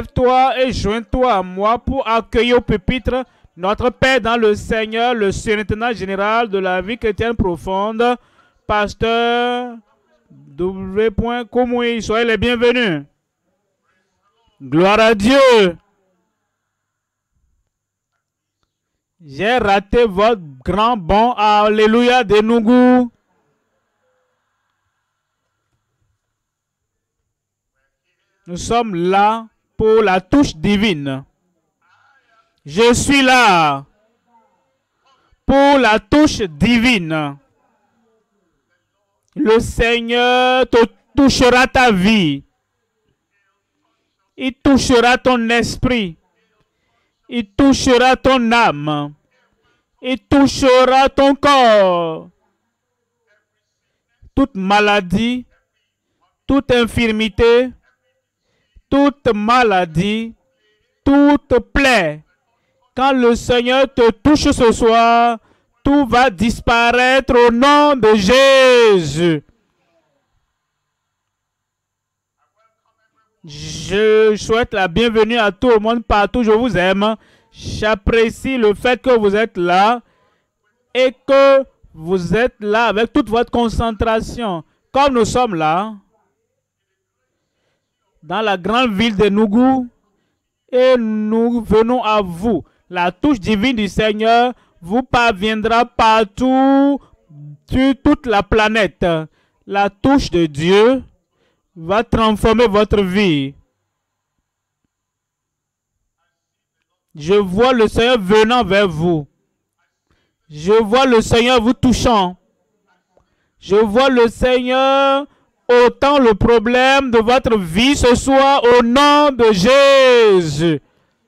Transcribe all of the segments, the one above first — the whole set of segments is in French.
Lève-toi et joins-toi à moi pour accueillir au pupitre notre Père dans le Seigneur, le surintendant général de la vie chrétienne profonde, pasteur W. Komoui. Soyez les bienvenus. Gloire à Dieu. J'ai raté votre grand bond. Alléluia de Nougou. Nous sommes là pour la touche divine. Je suis là pour la touche divine. Le Seigneur te touchera ta vie. Il touchera ton esprit. Il touchera ton âme. Il touchera ton corps. Toute maladie, toute infirmité, toute maladie, toute plaie. Quand le Seigneur te touche ce soir, tout va disparaître au nom de Jésus. Je souhaite la bienvenue à tout le monde partout. Je vous aime. J'apprécie le fait que vous êtes là et que vous êtes là avec toute votre concentration. Comme nous sommes là, dans la grande ville de Nougou, et nous venons à vous. La touche divine du Seigneur vous parviendra partout sur toute la planète. La touche de Dieu va transformer votre vie. Je vois le Seigneur venant vers vous. Je vois le Seigneur vous touchant. Je vois le Seigneur ôtant le problème de votre vie ce soir au nom de Jésus.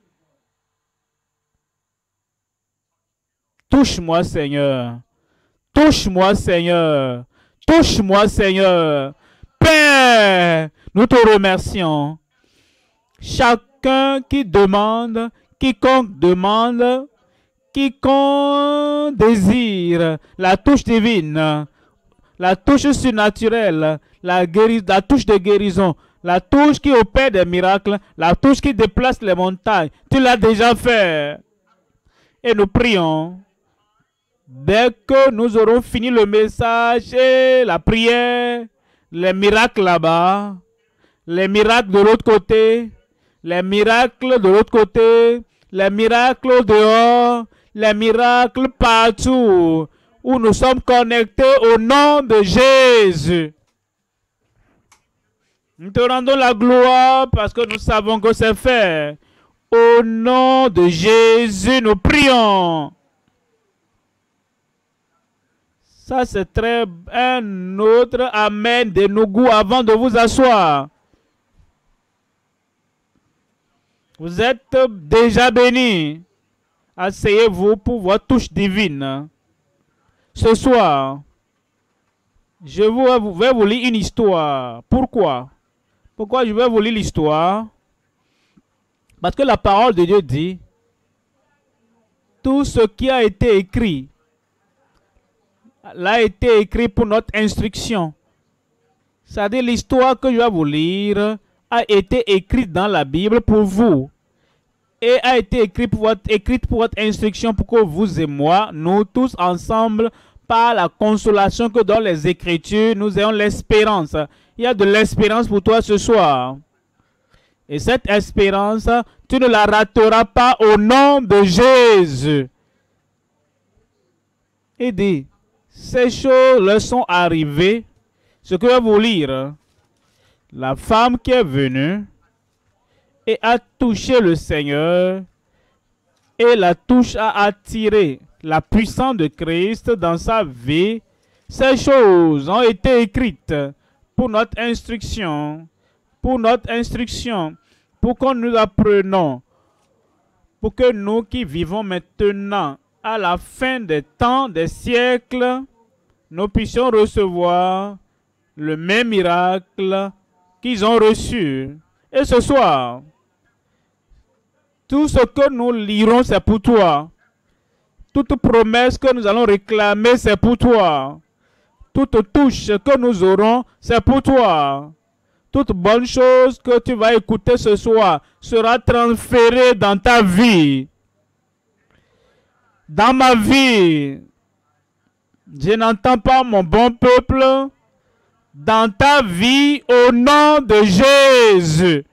Touche-moi, Seigneur. Touche-moi, Seigneur. Touche-moi, Seigneur. Père, nous te remercions. Chacun qui demande, quiconque demande, quiconque désire la touche divine, la touche surnaturelle, la touche de guérison, la touche qui opère des miracles, la touche qui déplace les montagnes. Tu l'as déjà fait. Et nous prions. Dès que nous aurons fini le message et la prière, les miracles là-bas, les miracles de l'autre côté, les miracles de l'autre côté, les miracles dehors, les miracles partout où nous sommes connectés au nom de Jésus. Nous te rendons la gloire parce que nous savons que c'est fait. Au nom de Jésus, nous prions. Ça, c'est très un autre Amen de Nougou avant de vous asseoir. Vous êtes déjà bénis. Asseyez-vous pour votre touche divine. Ce soir, je vais vous lire une histoire. Pourquoi? Pourquoi je vais vous lire l'histoire? Parce que la parole de Dieu dit, tout ce qui a été écrit, l'a été écrit pour notre instruction. C'est-à-dire l'histoire que je vais vous lire a été écrite dans la Bible pour vous et a été écrite pour votre instruction pour que vous et moi, nous tous ensemble, par la consolation que dans les Écritures, nous ayons l'espérance. Il y a de l'espérance pour toi ce soir. Et cette espérance, tu ne la rateras pas au nom de Jésus. Et dit, ces choses leur sont arrivées. Ce que je vais vous lire. La femme qui est venue et a touché le Seigneur et la touche a attiré la puissance de Christ dans sa vie. Ces choses ont été écrites pour notre instruction, pour que nous apprenions, pour que nous qui vivons maintenant à la fin des temps, des siècles, nous puissions recevoir le même miracle qu'ils ont reçu. Et ce soir, tout ce que nous lirons, c'est pour toi. Toute promesse que nous allons réclamer, c'est pour toi. Toute touche que nous aurons, c'est pour toi. toute bonne chose que tu vas écouter ce soir sera transférée dans ta vie. Dans ma vie, je n'entends pas mon bon peuple. Dans ta vie, au nom de Jésus.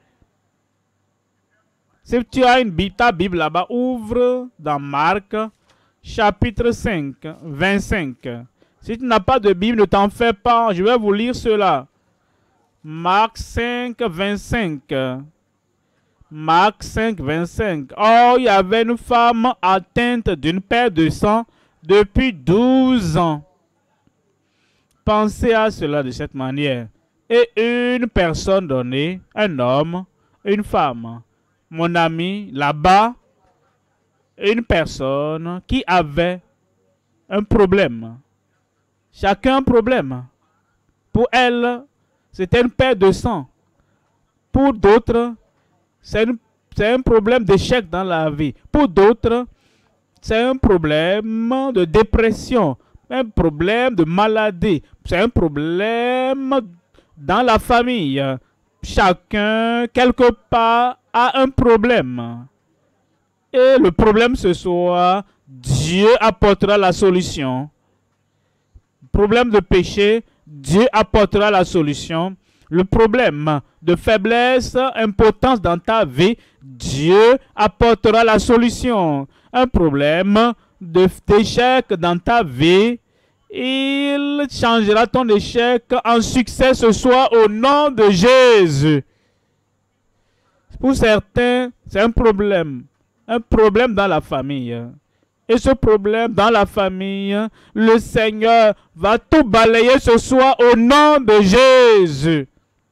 Si tu as ta Bible là-bas, ouvre dans Marc, chapitre 5, 25. Si tu n'as pas de Bible, ne t'en fais pas. Je vais vous lire cela. Marc 5, 25. Marc 5, 25. Or, il y avait une femme atteinte d'une perte de sang depuis 12 ans. Pensez à cela de cette manière. Et une personne donnée, un homme, une femme. Mon ami, là-bas, une personne qui avait un problème. Chacun un problème. Pour elle, c'était une perte de sang. Pour d'autres, c'est un problème d'échec dans la vie. Pour d'autres, c'est un problème de dépression, un problème de maladie, c'est un problème dans la famille. Chacun, quelque part, a un problème. Et le problème ce soir, Dieu apportera la solution. Problème de péché, Dieu apportera la solution. Le problème de faiblesse, impotence dans ta vie, Dieu apportera la solution. Un problème d'échec dans ta vie, il changera ton échec en succès ce soir au nom de Jésus. Pour certains, c'est un problème dans la famille. Et ce problème dans la famille, le Seigneur va tout balayer ce soir au nom de Jésus.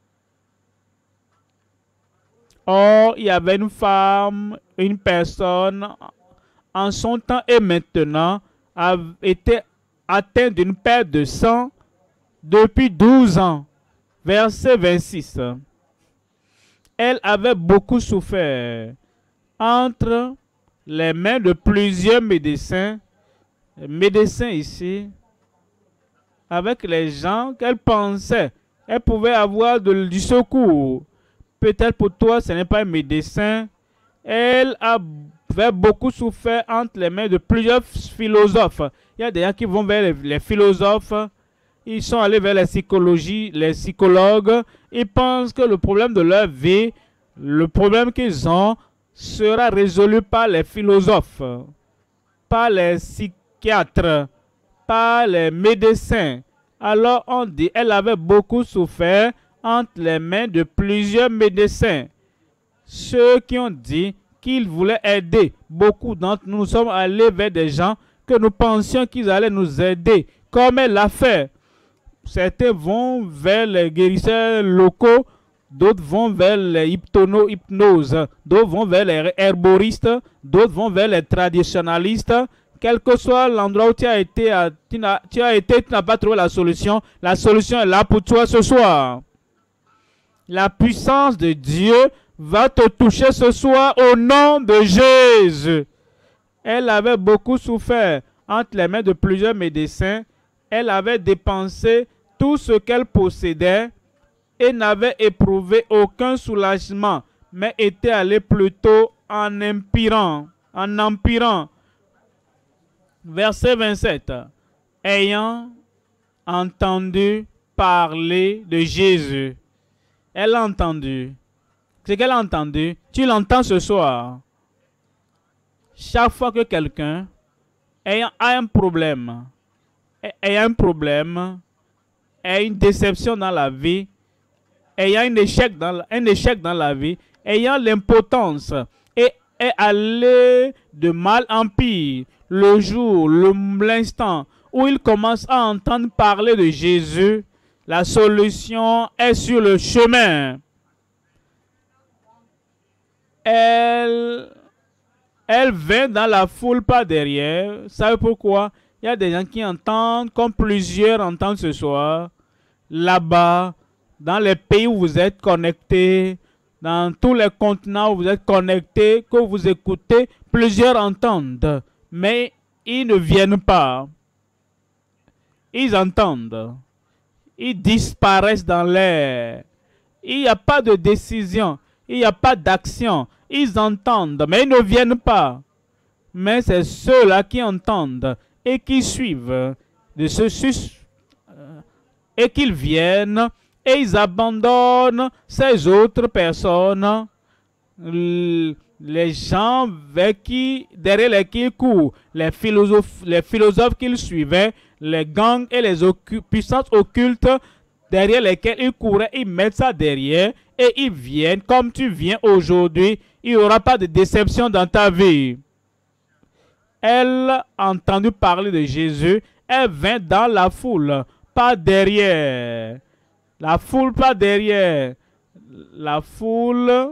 Or, il y avait une femme, une personne, en son temps et maintenant, a été atteinte d'une perte de sang depuis 12 ans. Verset 26. Elle avait beaucoup souffert entre les mains de plusieurs médecins. Médecins ici, avec les gens qu'elle pensait, elle pouvait avoir du secours. Peut-être pour toi, ce n'est pas un médecin. Elle avait beaucoup souffert entre les mains de plusieurs philosophes. Il y a des gens qui vont vers les philosophes. Ils sont allés vers la psychologie, les psychologues. Ils pensent que le problème de leur vie, le problème qu'ils ont, sera résolu par les philosophes, par les psychiatres, par les médecins. Alors on dit, elle avait beaucoup souffert entre les mains de plusieurs médecins. Ceux qui ont dit qu'ils voulaient aider. Beaucoup d'entre nous sommes allés vers des gens que nous pensions qu'ils allaient nous aider, comme elle l'a fait. Certains vont vers les guérisseurs locaux, d'autres vont vers les hypnoses, d'autres vont vers les herboristes, d'autres vont vers les traditionnalistes. Quel que soit l'endroit où tu as été, tu n'as pas trouvé la solution est là pour toi ce soir. La puissance de Dieu va te toucher ce soir au nom de Jésus. Elle avait beaucoup souffert entre les mains de plusieurs médecins. Elle avait dépensé tout ce qu'elle possédait et n'avait éprouvé aucun soulagement, mais était allée plutôt en empirant. Verset 27. Ayant entendu parler de Jésus. Elle a entendu. Ce qu'elle a entendu, tu l'entends ce soir. Chaque fois que quelqu'un a un problème, a une déception dans la vie, ayant un échec dans la vie, ayant l'impotence et est allé de mal en pire, le jour, l'instant où il commence à entendre parler de Jésus, la solution est sur le chemin. Elle vient dans la foule par derrière. Vous savez pourquoi? Il y a des gens qui entendent, comme plusieurs entendent ce soir, là-bas, dans les pays où vous êtes connectés, dans tous les continents où vous êtes connectés, que vous écoutez, plusieurs entendent, mais ils ne viennent pas. Ils entendent. Ils disparaissent dans l'air. Il n'y a pas de décision. Il n'y a pas d'action. Ils entendent, mais ils ne viennent pas. Mais c'est ceux-là qui entendent et qui suivent et qu'ils viennent et ils abandonnent ces autres personnes, les gens derrière lesquels ils courent, les philosophes qu'ils suivaient, les gangs et les puissances occultes derrière lesquelles ils couraient, ils mettent ça derrière et ils viennent comme tu viens aujourd'hui. Il n'y aura pas de déception dans ta vie. Elle a entendu parler de Jésus, elle vint dans la foule, pas derrière. La foule, pas derrière. La foule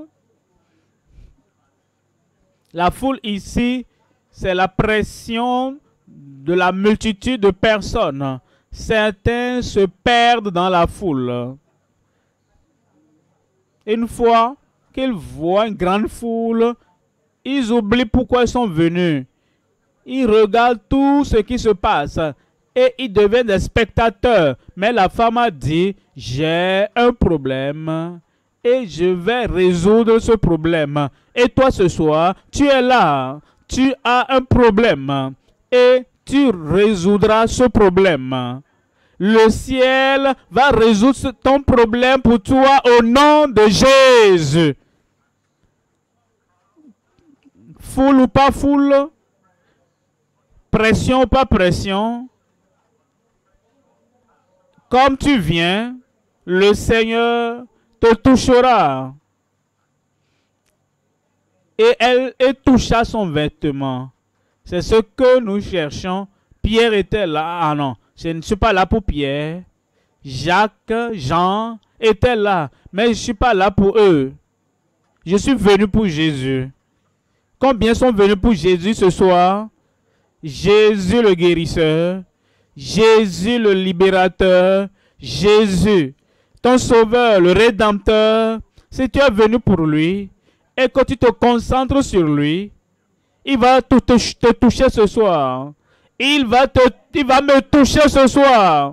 ici, c'est la pression de la multitude de personnes. Certains se perdent dans la foule. Une fois qu'ils voient une grande foule, ils oublient pourquoi ils sont venus. Ils regardent tout ce qui se passe et ils deviennent des spectateurs. Mais la femme a dit, j'ai un problème et je vais résoudre ce problème. Et toi ce soir, tu es là, tu as un problème et tu résoudras ce problème. Le ciel va résoudre ton problème pour toi au nom de Jésus. Foule ou pas foule, pression ou pas pression, comme tu viens, le Seigneur te touchera. Et elle toucha son vêtement. C'est ce que nous cherchons. Pierre était là. Ah non, je ne suis pas là pour Pierre. Jacques, Jean étaient là. Mais je ne suis pas là pour eux. Je suis venu pour Jésus. Combien sont venus pour Jésus ce soir? Jésus le guérisseur. Jésus le libérateur. Jésus, ton sauveur, le rédempteur. Si tu es venu pour lui et que tu te concentres sur lui, il va te toucher ce soir. Il va me toucher ce soir.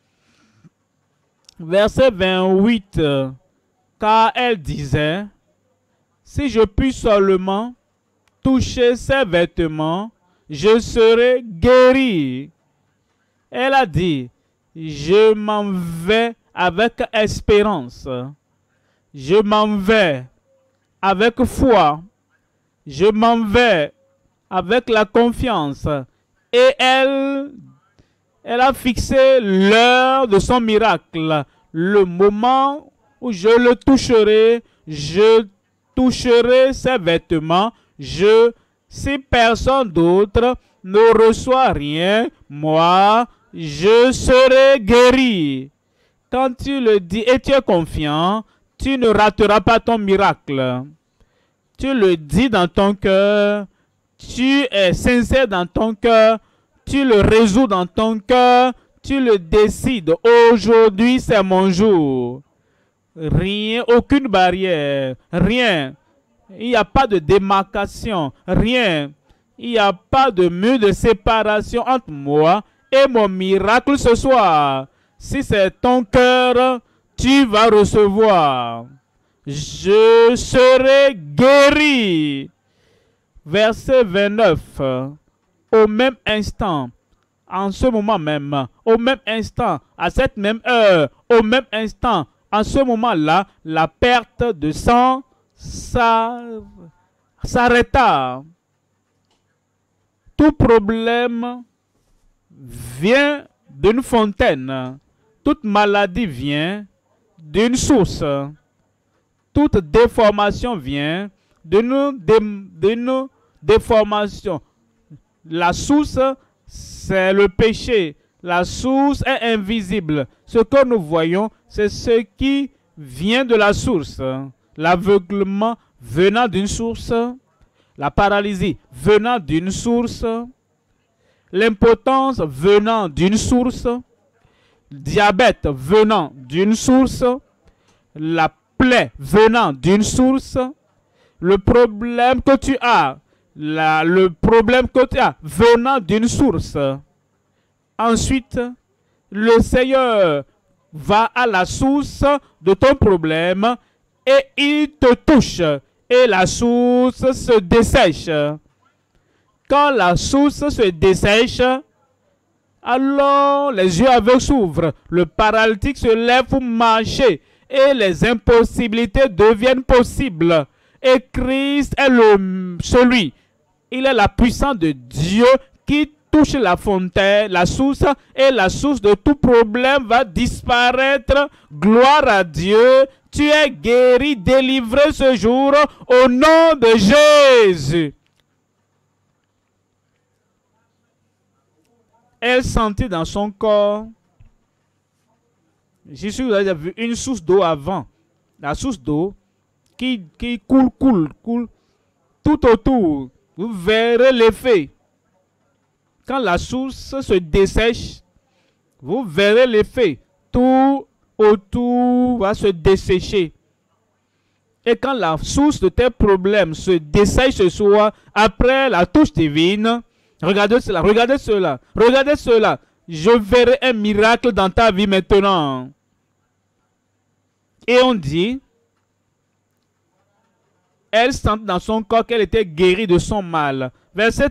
Verset 28. Car elle disait, si je puis seulement toucher ses vêtements, je serai guéri. Elle a dit, je m'en vais avec espérance. Je m'en vais avec foi. Je m'en vais avec la confiance. Et elle a fixé l'heure de son miracle. Le moment où je le toucherai, je toucherai ses vêtements. Si personne d'autre ne reçoit rien, moi, je serai guéri. Quand tu le dis et tu es confiant, tu ne rateras pas ton miracle. Tu le dis dans ton cœur, tu es sincère dans ton cœur, tu le résous dans ton cœur, tu le décides. Aujourd'hui, c'est mon jour. Rien, aucune barrière, rien. Il n'y a pas de démarcation, rien. Il n'y a pas de mur de séparation entre moi et mon miracle ce soir. Si c'est ton cœur, tu vas recevoir. Je serai guéri. Verset 29. Au même instant, en ce moment même, au même instant, à cette même heure, au même instant, en ce moment-là, la perte de sang s'arrêta. Tout problème vient d'une fontaine. Toute maladie vient d'une source. Toute déformation vient d'une déformation. La source, c'est le péché. La source est invisible. Ce que nous voyons, c'est ce qui vient de la source. L'aveuglement venant d'une source. La paralysie venant d'une source. L'impotence venant d'une source. Le diabète venant d'une source. La plaie venant d'une source. Le problème que tu as, venant d'une source. Ensuite, le Seigneur va à la source de ton problème et il te touche. Et la source se dessèche. Quand la source se dessèche, alors les yeux aveugles s'ouvrent, le paralytique se lève pour marcher et les impossibilités deviennent possibles. Et Christ est il est la puissance de Dieu qui touche la fontaine, la source, et la source de tout problème va disparaître. Gloire à Dieu, tu es guéri, délivré ce jour au nom de Jésus. Elle sentit dans son corps, je suis sûr que vous avez vu une source d'eau avant, la source d'eau qui coule tout autour. Vous verrez l'effet. Quand la source se dessèche, vous verrez l'effet. Tout autour va se dessécher. Et quand la source de tes problèmes se dessèche ce soir, après la touche divine, regardez cela, regardez cela, regardez cela. Je verrai un miracle dans ta vie maintenant. Et on dit, elle sent dans son corps qu'elle était guérie de son mal. Verset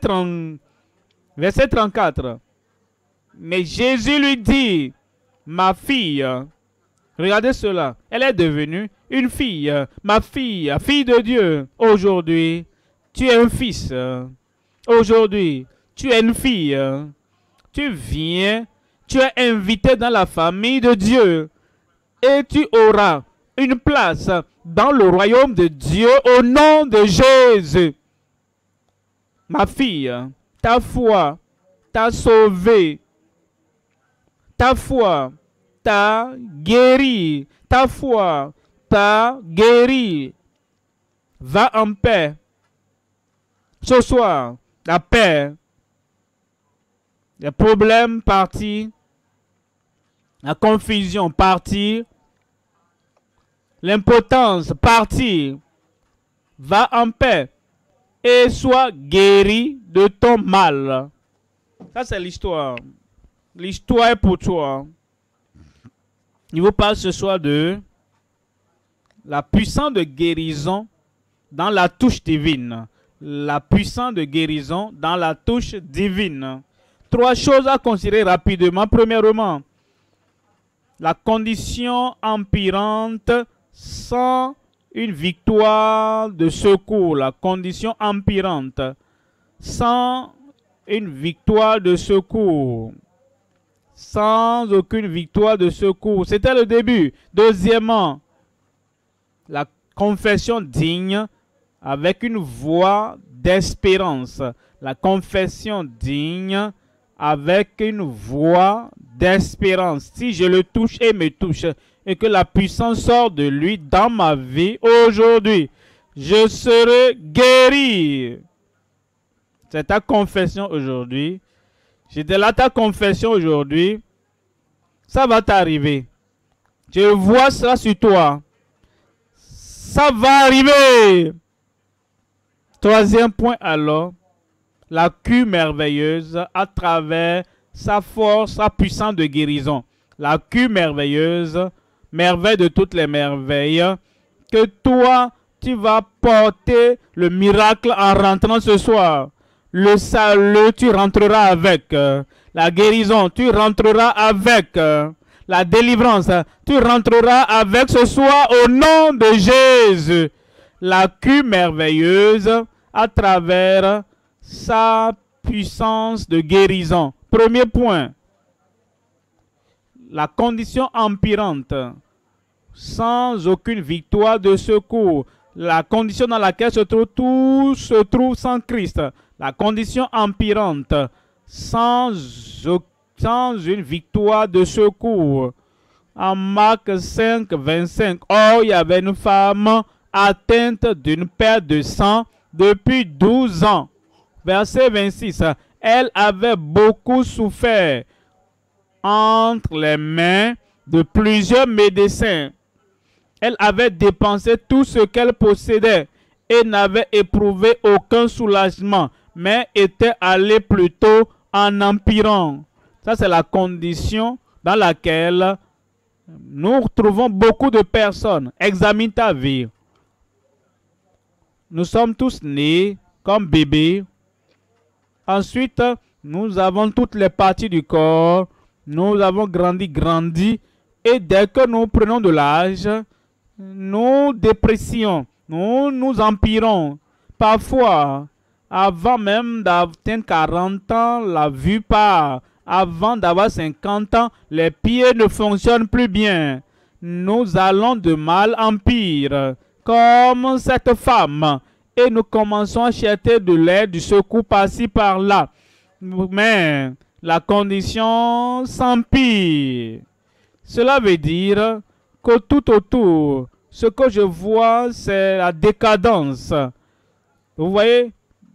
34. Mais Jésus lui dit, ma fille, regardez cela, elle est devenue une fille, ma fille, fille de Dieu. Aujourd'hui, tu es un fils. Aujourd'hui, tu es une fille. Tu viens, tu es invité dans la famille de Dieu. Et tu auras une place dans le royaume de Dieu au nom de Jésus. Ma fille, ta foi t'a sauvée. Ta foi t'a guéri. Ta foi t'a guéri. Va en paix. Ce soir, la paix. Les problèmes partis. La confusion partie. L'impotence partie. Va en paix et sois guéri de ton mal. Ça, c'est l'histoire. L'histoire est pour toi. Il vous parle ce soir de la puissance de guérison dans la touche divine. La puissance de guérison dans la touche divine. 3 choses à considérer rapidement. Premièrement, la condition empirante sans une victoire de secours. La condition empirante sans une victoire de secours. Sans aucune victoire de secours. C'était le début. Deuxièmement, la confession digne avec une voix d'espérance. La confession digne avec une voix d'espérance. Si je le touche et me touche, et que la puissance sort de lui dans ma vie aujourd'hui, je serai guéri. C'est ta confession aujourd'hui. J'étais là, ta confession aujourd'hui. Ça va t'arriver. Je vois ça sur toi. Ça va arriver. 3e point alors. La cure merveilleuse à travers sa force, sa puissance de guérison. La cure merveilleuse, merveille de toutes les merveilles, que toi, tu vas porter le miracle en rentrant ce soir. Le salut, tu rentreras avec. La guérison, tu rentreras avec. La délivrance, tu rentreras avec ce soir au nom de Jésus. La cure merveilleuse à travers sa puissance de guérison. Premier point. La condition empirante, sans aucune victoire de secours. La condition dans laquelle tout se trouve sans Christ. La condition empirante, sans une victoire de secours. En Marc 5, 25, or il y avait une femme atteinte d'une perte de sang depuis 12 ans. Verset 26, elle avait beaucoup souffert entre les mains de plusieurs médecins. Elle avait dépensé tout ce qu'elle possédait et n'avait éprouvé aucun soulagement, mais était allée plutôt en empirant. Ça, c'est la condition dans laquelle Nous retrouvons beaucoup de personnes. Examine ta vie. Nous sommes tous nés comme bébés. Ensuite, nous avons toutes les parties du corps. Nous avons grandi. Et dès que nous prenons de l'âge, nous dépressions. Nous empirons. Parfois, avant même d'atteindre 40 ans, la vue part. Avant d'avoir 50 ans, les pieds ne fonctionnent plus bien. Nous allons de mal en pire, comme cette femme. Et nous commençons à chercher de l'aide, du secours par-ci, par-là. Mais la condition s'empire. Cela veut dire que tout autour, ce que je vois, c'est la décadence. Vous voyez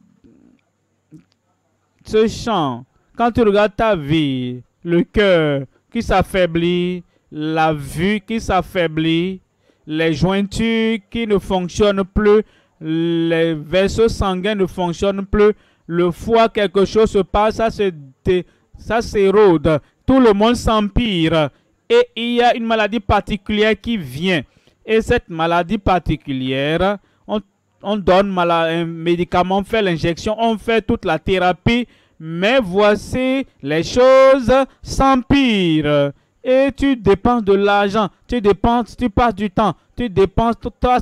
ce chant, quand tu regardes ta vie, le cœur qui s'affaiblit, la vue qui s'affaiblit, les jointures qui ne fonctionnent plus, les vaisseaux sanguins ne fonctionnent plus, le foie, quelque chose se passe, ça s'érode, tout le monde s'empire et il y a une maladie particulière qui vient. Et cette maladie particulière, on donne un médicament, on fait l'injection, on fait toute la thérapie, mais voici, les choses s'empirent. Et tu dépenses de l'argent, tu passes du temps, tu dépenses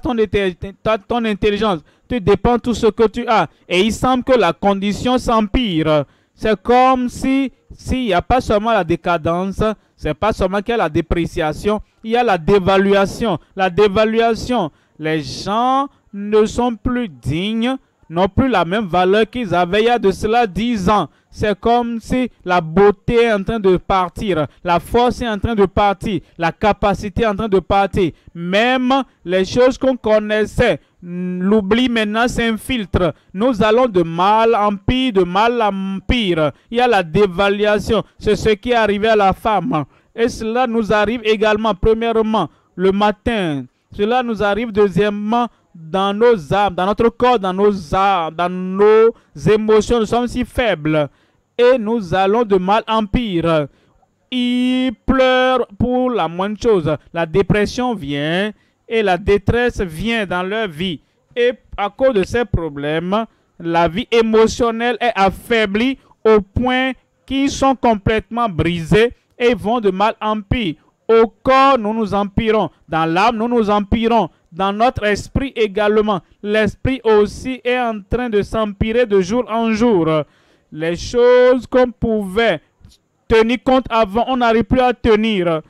ton intelligence, tu dépenses tout ce que tu as. Et il semble que la condition s'empire. C'est comme s'il n'y a pas seulement la décadence, c'est pas seulement qu'il y a la dépréciation, il y a la dévaluation. La dévaluation, les gens ne sont plus dignes, n'ont plus la même valeur qu'ils avaient il y a de cela 10 ans. C'est comme si la beauté est en train de partir, la force est en train de partir, la capacité est en train de partir. Même les choses qu'on connaissait, l'oubli maintenant s'infiltre. Nous allons de mal en pire, de mal en pire. Il y a la dévaluation. C'est ce qui est arrivé à la femme. Et cela nous arrive également, premièrement, le matin. Cela nous arrive deuxièmement, dans nos âmes, dans notre corps, dans nos âmes, dans nos émotions. Nous sommes si faibles. Et nous allons de mal en pire. Ils pleurent pour la moindre chose. La dépression vient et la détresse vient dans leur vie. Et à cause de ces problèmes, la vie émotionnelle est affaiblie au point qu'ils sont complètement brisés et vont de mal en pire. Au corps, nous nous empirons. Dans l'âme, nous nous empirons. Dans notre esprit également. L'esprit aussi est en train de s'empirer de jour en jour. Les choses qu'on pouvait tenir compte avant, on n'arrive plus à tenir.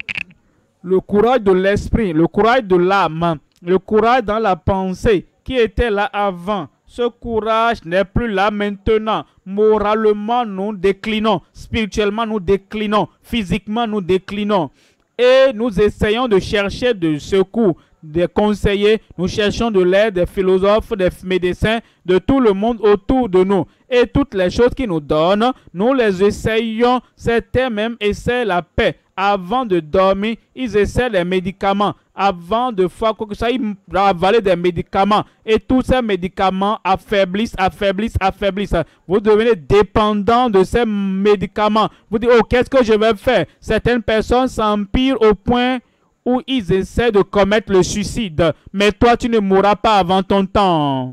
Le courage de l'esprit, le courage de l'âme, le courage dans la pensée qui était là avant. Ce courage n'est plus là maintenant. Moralement, nous déclinons. Spirituellement, nous déclinons. Physiquement, nous déclinons. Et nous essayons de chercher de secours, des conseillers. Nous cherchons de l'aide des philosophes, des médecins, de tout le monde autour de nous. Et toutes les choses qu'ils nous donnent, nous les essayons. Certains même essaient la paix. Avant de dormir, ils essaient les médicaments. Avant de faire quoi que ça, ils avalent des médicaments. Et tous ces médicaments affaiblissent. Vous devenez dépendant de ces médicaments. Vous dites, oh, qu'est-ce que je vais faire? Certaines personnes s'empirent au point où ils essaient de commettre le suicide. Mais toi, tu ne mourras pas avant ton temps.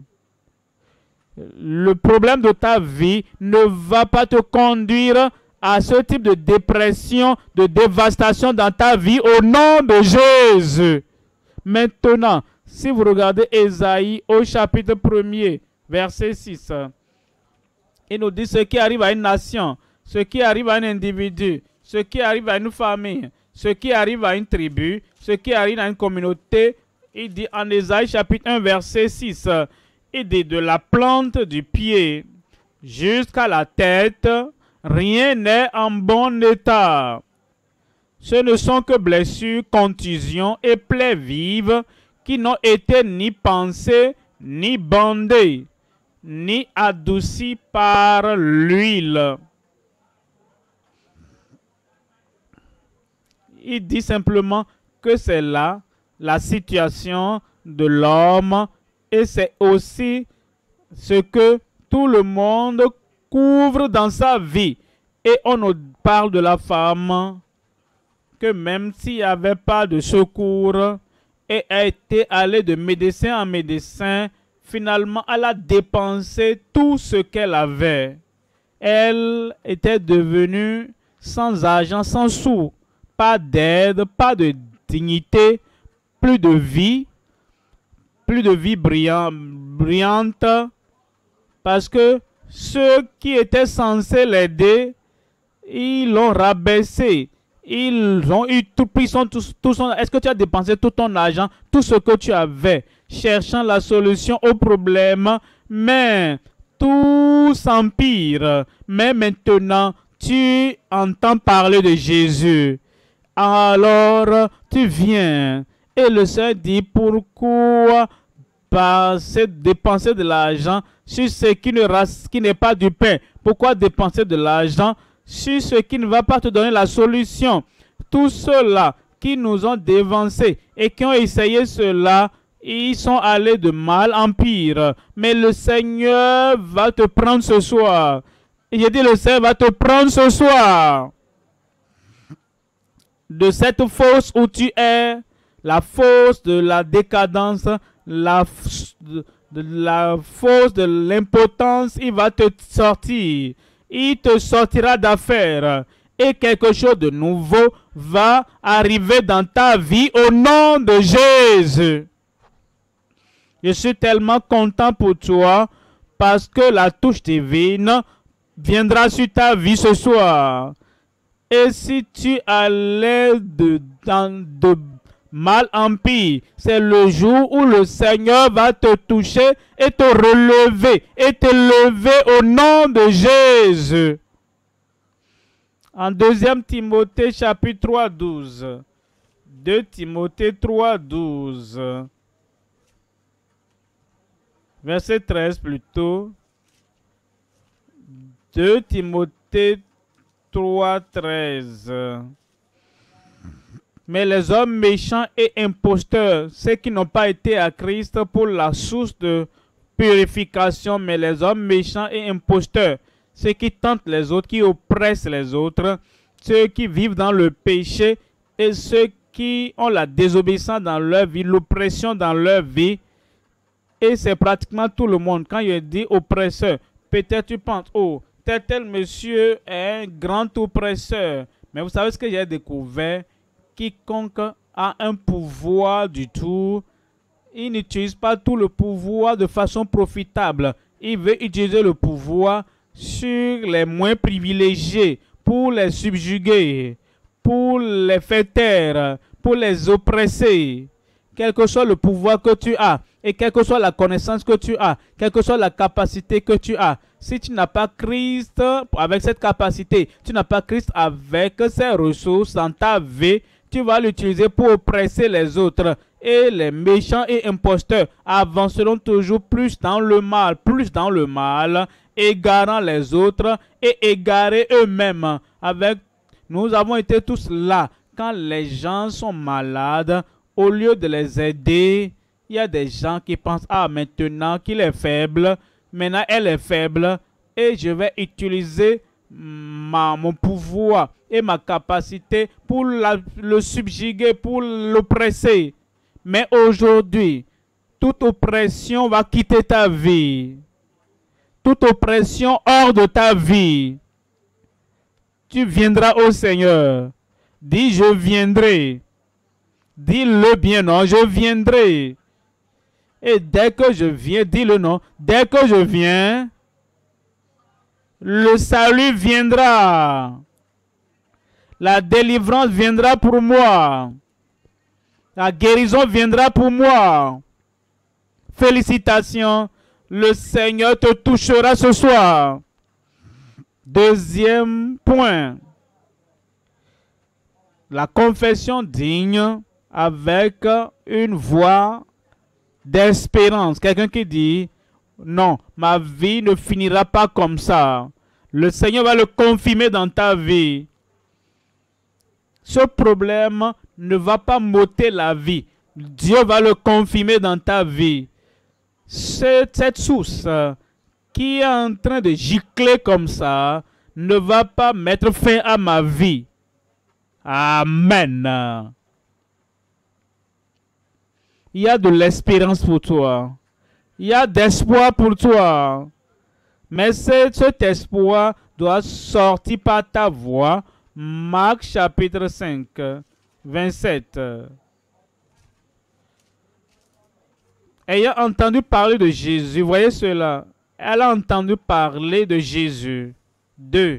Le problème de ta vie ne va pas te conduire à ce type de dépression, de dévastation dans ta vie au nom de Jésus. Maintenant, si vous regardez Ésaïe au chapitre 1er, verset 6, il nous dit ce qui arrive à une nation, ce qui arrive à un individu, ce qui arrive à une famille, ce qui arrive à une tribu, ce qui arrive à une communauté. Il dit en Ésaïe chapitre 1, verset 6, il dit de la plante du pied jusqu'à la tête, rien n'est en bon état. Ce ne sont que blessures, contusions et plaies vives qui n'ont été ni pansées, ni bandées, ni adoucies par l'huile. Il dit simplement que c'est là la situation de l'homme et c'est aussi ce que tout le monde couvre dans sa vie. Et on nous parle de la femme que même s'il n'y avait pas de secours et a été allée de médecin en médecin, finalement, elle a dépensé tout ce qu'elle avait. Elle était devenue sans argent, sans sous, pas d'aide, pas de dignité, plus de vie brillante, parce que ceux qui étaient censés l'aider, ils l'ont rabaissé. Ils ont eu tout pris tout son. Est-ce que tu as dépensé tout ton argent, tout ce que tu avais, cherchant la solution au problème, mais tout s'empire. Mais maintenant, tu entends parler de Jésus. Alors, tu viens. Et le Seigneur dit, pourquoi dépenser de l'argent sur ce qui n'est pas du pain? Pourquoi dépenser de l'argent sur ce qui ne va pas te donner la solution? Tous ceux-là qui nous ont dévancés et qui ont essayé cela, ils sont allés de mal en pire. Mais le Seigneur va te prendre ce soir. Et j'ai dit, le Seigneur va te prendre ce soir. De cette fosse où tu es, la fosse de la décadence, la fosse de l'impotence, il va te sortir. Il te sortira d'affaires. Et quelque chose de nouveau va arriver dans ta vie au nom de Jésus. Je suis tellement content pour toi parce que la touche divine viendra sur ta vie ce soir. Et si tu allais de mal en pire, c'est le jour où le Seigneur va te toucher et te relever et te lever au nom de Jésus. En 2 Timothée chapitre 3, 12. 2 Timothée 3, 12. Verset 13 plutôt. 2 Timothée 3, 13. Mais les hommes méchants et imposteurs, ceux qui n'ont pas été à Christ pour la source de purification, mais les hommes méchants et imposteurs, ceux qui tentent les autres, qui oppressent les autres, ceux qui vivent dans le péché et ceux qui ont la désobéissance dans leur vie, l'oppression dans leur vie. Et c'est pratiquement tout le monde. Quand je dis oppresseur, peut-être tu penses, oh, tel monsieur est un grand oppresseur. Mais vous savez ce que j'ai découvert? Quiconque a un pouvoir du tout, il n'utilise pas tout le pouvoir de façon profitable. Il veut utiliser le pouvoir sur les moins privilégiés pour les subjuguer, pour les faire taire, pour les oppresser. Quel que soit le pouvoir que tu as et quelle que soit la connaissance que tu as, quelle que soit la capacité que tu as, si tu n'as pas Christ avec cette capacité, tu n'as pas Christ avec ces ressources dans ta vie, tu vas l'utiliser pour oppresser les autres. Et les méchants et imposteurs avanceront toujours plus dans le mal, égarant les autres et égarés eux-mêmes. Nous avons été tous là. Quand les gens sont malades, au lieu de les aider, il y a des gens qui pensent, ah, maintenant qu'il est faible, maintenant elle est faible, et je vais utiliser mon pouvoir et ma capacité pour le subjuguer, pour l'oppresser. Mais aujourd'hui, toute oppression va quitter ta vie. Toute oppression hors de ta vie. Tu viendras au Seigneur. Dis, je viendrai. Dis-le bien, non, je viendrai. Et dès que je viens, dis le non. Dès que je viens, le salut viendra. La délivrance viendra pour moi. La guérison viendra pour moi. Félicitations. Le Seigneur te touchera ce soir. Deuxième point. La confession digne avec une voix d'espérance. Quelqu'un qui dit, non, ma vie ne finira pas comme ça. Le Seigneur va le confirmer dans ta vie. Ce problème ne va pas m'ôter la vie. Dieu va le confirmer dans ta vie. Cette source qui est en train de gicler comme ça ne va pas mettre fin à ma vie. Amen. Il y a de l'espérance pour toi. Il y a d'espoir pour toi. Mais cet espoir doit sortir par ta voix. Marc chapitre 5, 27. Ayant entendu parler de Jésus, voyez cela. Elle a entendu parler de Jésus. 2.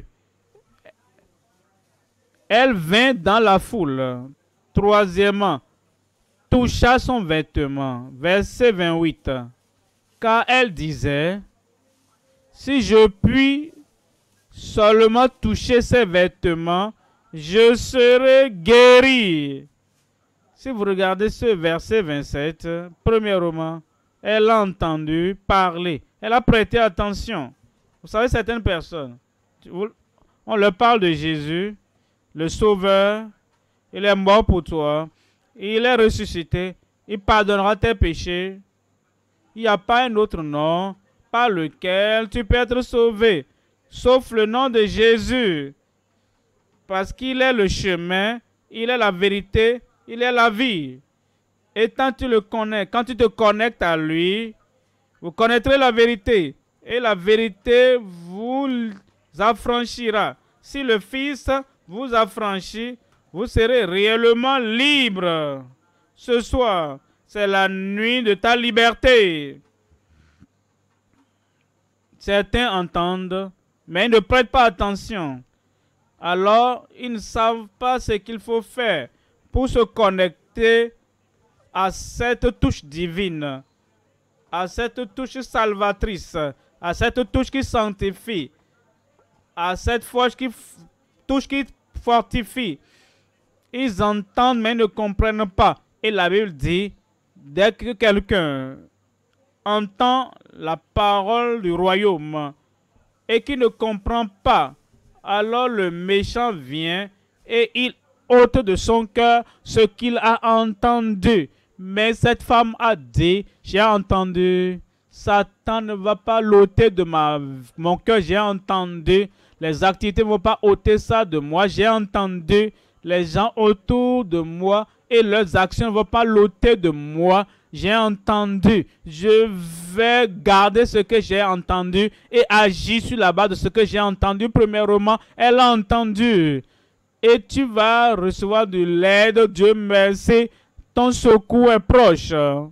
Elle vint dans la foule. Troisièmement, toucha son vêtement. Verset 28. Car elle disait, si je puis seulement toucher ses vêtements, je serai guéri. Si vous regardez ce verset 27, premièrement, elle a entendu parler. Elle a prêté attention. Vous savez, certaines personnes, on leur parle de Jésus, le Sauveur, il est mort pour toi, il est ressuscité, il pardonnera tes péchés. Il n'y a pas un autre nom par lequel tu peux être sauvé, sauf le nom de Jésus. Parce qu'il est le chemin, il est la vérité, il est la vie. Et quand tu le connais, quand tu te connectes à lui, vous connaîtrez la vérité. Et la vérité vous affranchira. Si le Fils vous affranchit, vous serez réellement libre. Ce soir, c'est la nuit de ta liberté. Certains entendent, mais ils ne prêtent pas attention. Alors, ils ne savent pas ce qu'il faut faire pour se connecter à cette touche divine, à cette touche salvatrice, à cette touche qui sanctifie, à cette touche qui fortifie. Ils entendent mais ne comprennent pas. Et la Bible dit, dès que quelqu'un entend la parole du royaume et qui ne comprend pas, alors le méchant vient et il ôte de son cœur ce qu'il a entendu. Mais cette femme a dit, j'ai entendu, Satan ne va pas l'ôter de mon cœur, j'ai entendu, les activités ne vont pas ôter ça de moi, j'ai entendu, les gens autour de moi et leurs actions ne vont pas l'ôter de moi. J'ai entendu, je vais garder ce que j'ai entendu et agir sur la base de ce que j'ai entendu. Premièrement, elle a entendu. Et tu vas recevoir de l'aide. Dieu merci, ton secours est proche.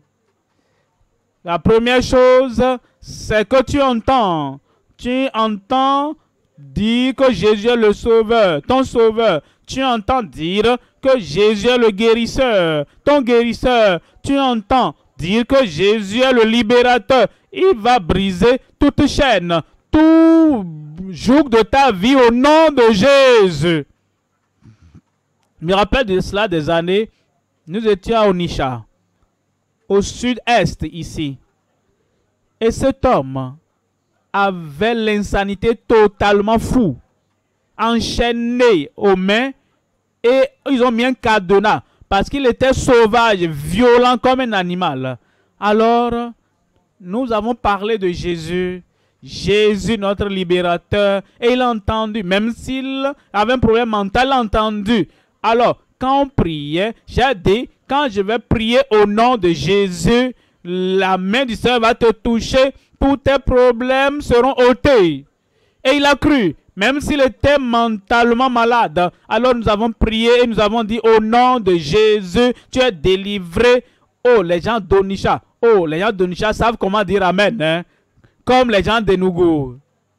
La première chose, c'est que tu entends. Tu entends dire que Jésus est le sauveur, ton sauveur. Tu entends dire que Jésus est le guérisseur, ton guérisseur. Tu entends dire que Jésus est le libérateur. Il va briser toute chaîne, tout joug de ta vie au nom de Jésus. Je me rappelle de cela des années, nous étions à Onitsha, au sud-est ici. Et cet homme avait l'insanité totalement fou, enchaîné aux mains, et ils ont mis un cadenas parce qu'il était sauvage, violent comme un animal. Alors, nous avons parlé de Jésus, Jésus notre libérateur, et il a entendu, même s'il avait un problème mental, il a entendu. Alors, quand on priait, j'ai dit, quand je vais prier au nom de Jésus, la main du Seigneur va te toucher, tous tes problèmes seront ôtés. Et il a cru, même s'il était mentalement malade. Alors nous avons prié et nous avons dit, au nom de Jésus, tu es délivré. Oh, les gens d'Onitsha, oh, les gens d'Onitsha savent comment dire Amen, hein? Comme les gens de Nougou.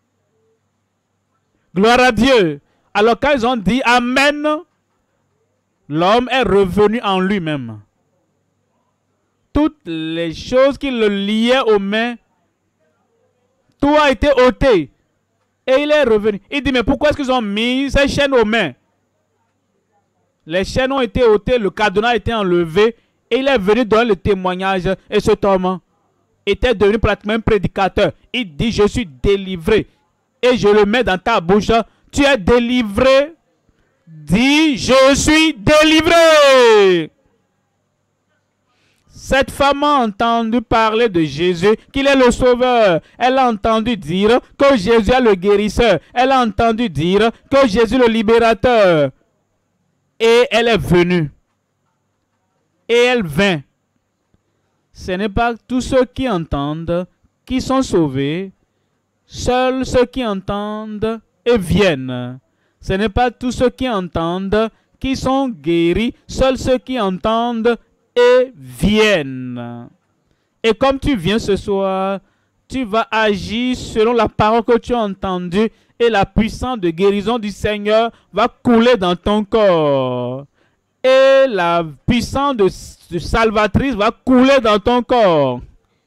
Gloire à Dieu. Alors quand ils ont dit Amen, l'homme est revenu en lui-même. Toutes les choses qui le liaient aux mains, tout a été ôté. Et il est revenu. Il dit, mais pourquoi est-ce qu'ils ont mis ces chaînes aux mains? Les chaînes ont été ôtées, le cadenas a été enlevé. Et il est venu donner le témoignage. Et cet homme était devenu pratiquement un prédicateur. Il dit, je suis délivré. Et je le mets dans ta bouche. Tu es délivré. Dis, je suis délivré. Cette femme a entendu parler de Jésus, qu'il est le sauveur. Elle a entendu dire que Jésus est le guérisseur. Elle a entendu dire que Jésus est le libérateur. Et elle est venue. Et elle vint. Ce n'est pas tous ceux qui entendent qui sont sauvés. Seuls ceux qui entendent et viennent. Ce n'est pas tous ceux qui entendent qui sont guéris. Seuls ceux qui entendent et viennent. Et comme tu viens ce soir, tu vas agir selon la parole que tu as entendue et la puissance de guérison du Seigneur va couler dans ton corps. Et la puissance de salvatrice va couler dans ton corps.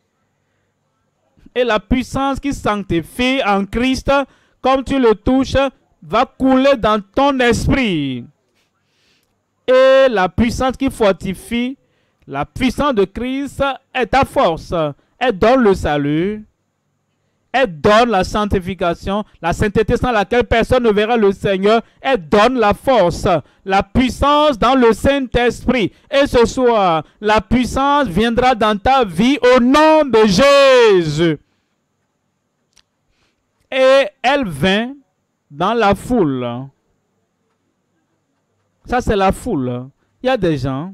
Et la puissance qui sanctifie en Christ, comme tu le touches, va couler dans ton esprit. Et la puissance qui fortifie, la puissance de Christ est ta force. Elle donne le salut. Elle donne la sanctification, la sainteté sans laquelle personne ne verra le Seigneur. Elle donne la force, la puissance dans le Saint-Esprit. Et ce soir, la puissance viendra dans ta vie au nom de Jésus. Et elle vint dans la foule. Ça, c'est la foule. Il y a des gens,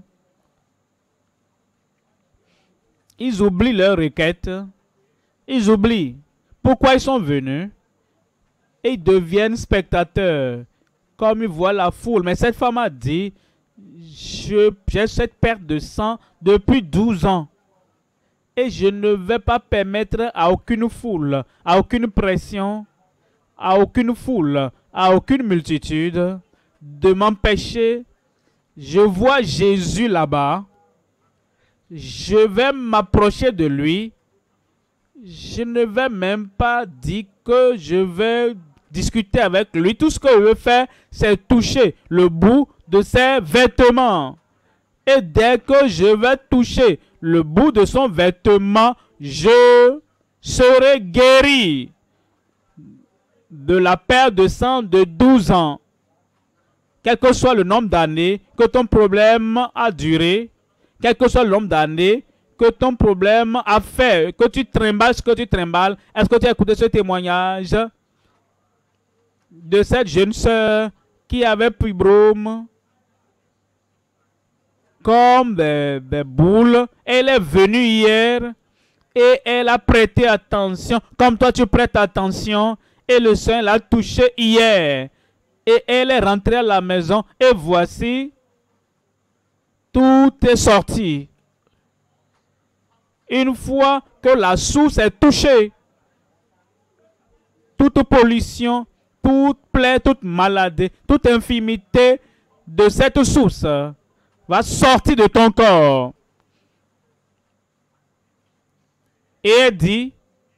ils oublient leur requête. Ils oublient pourquoi ils sont venus. Et ils deviennent spectateurs. Comme ils voient la foule. Mais cette femme a dit, j'ai cette perte de sang depuis 12 ans. Et je ne vais pas permettre à aucune foule, à aucune pression, à aucune foule, à aucune multitude de m'empêcher. Je vois Jésus là-bas. Je vais m'approcher de lui. Je ne vais même pas dire que je vais discuter avec lui. Tout ce que je veux faire, c'est toucher le bout de ses vêtements. Et dès que je vais toucher le bout de son vêtement, je serai guéri de la perte de sang de 12 ans. Quel que soit le nombre d'années que ton problème a duré, quel que soit le nombre d'années que ton problème a fait, que tu trimbales ce que tu trimbales. Est-ce que tu as écouté ce témoignage de cette jeune sœur qui avait fibrome comme des boules? Elle est venue hier et elle a prêté attention, comme toi tu prêtes attention, et le Seigneur l'a touchée hier. Et elle est rentrée à la maison et voici, tout est sorti. Une fois que la source est touchée, toute pollution, toute plaie, toute maladie, toute infirmité de cette source va sortir de ton corps. Et elle dit,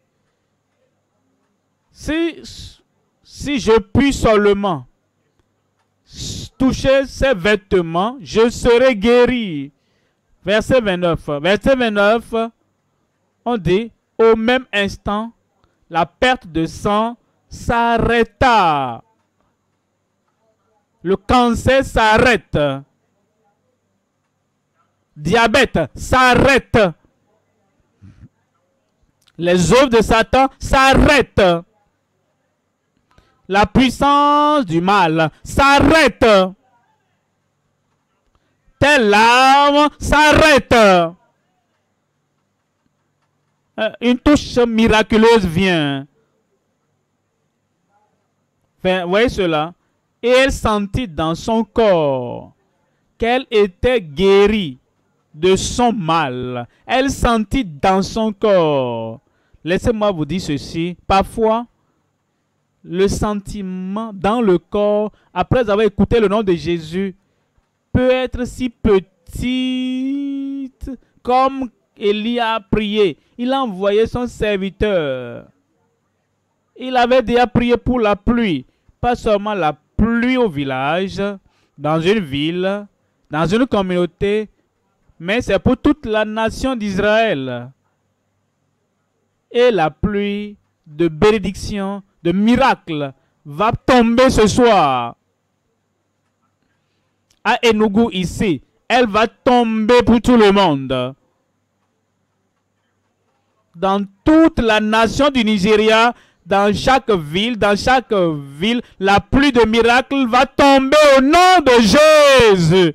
si je puis seulement toucher ses vêtements, je serai guéri. Verset 29. Verset 29, on dit, au même instant, la perte de sang s'arrêta. Le cancer s'arrête. Diabète s'arrête. Les œuvres de Satan s'arrêtent. La puissance du mal s'arrête. Tes larmes s'arrêtent. Une touche miraculeuse vient. Vous voyez cela? Et elle sentit dans son corps qu'elle était guérie de son mal. Elle sentit dans son corps. Laissez-moi vous dire ceci. Parfois, le sentiment dans le corps, après avoir écouté le nom de Jésus, peut être si petite comme Élie a prié. Il a envoyé son serviteur. Il avait déjà prié pour la pluie. Pas seulement la pluie au village, dans une ville, dans une communauté, mais c'est pour toute la nation d'Israël. Et la pluie de bénédiction, de miracle, va tomber ce soir. À Enugu ici, elle va tomber pour tout le monde. Dans toute la nation du Nigeria, dans chaque ville, la pluie de miracles va tomber au nom de Jésus.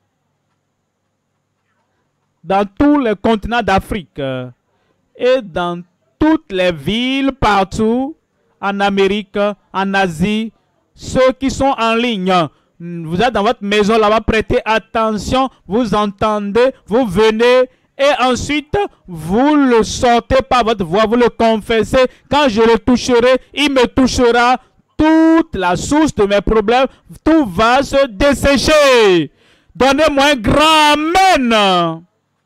Dans tous les continents d'Afrique et dans toutes les villes partout, en Amérique, en Asie, ceux qui sont en ligne, vous êtes dans votre maison là-bas, prêtez attention, vous entendez, vous venez et ensuite vous le sortez par votre voix, vous le confessez. Quand je le toucherai, il me touchera. Toute la source de mes problèmes, tout va se dessécher. Donnez-moi un grand amen.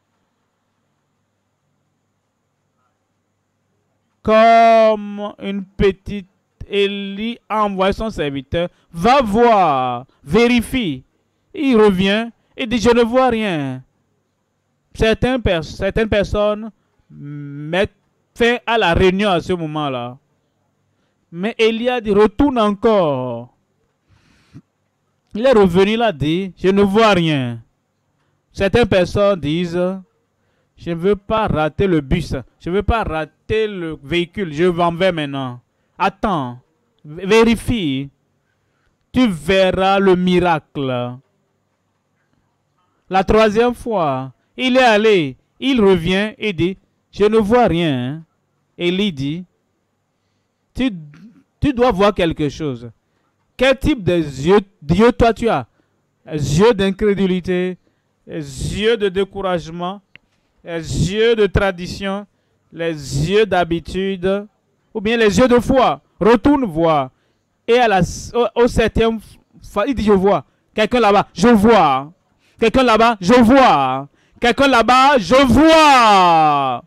Comme une petite Élie a envoyé son serviteur, va voir, vérifie. Il revient et dit, je ne vois rien. Certaines personnes mettent fin à la réunion à ce moment-là. Mais Élie a dit, retourne encore. Il est revenu, il a dit, je ne vois rien. Certaines personnes disent, je ne veux pas rater le bus, je ne veux pas rater le véhicule, je m'en vais maintenant. Attends, vérifie, tu verras le miracle. La troisième fois, il est allé, il revient et dit, je ne vois rien. Élie dit, tu dois voir quelque chose. Quel type de Dieu toi tu as? Les yeux d'incrédulité, les yeux de découragement, les yeux de tradition, les yeux d'habitude, ou bien les yeux de foi. Retourne voir. Et au septième fois, il dit, je vois. Quelqu'un là-bas, je vois. Quelqu'un là-bas, je vois. Quelqu'un là-bas, je vois.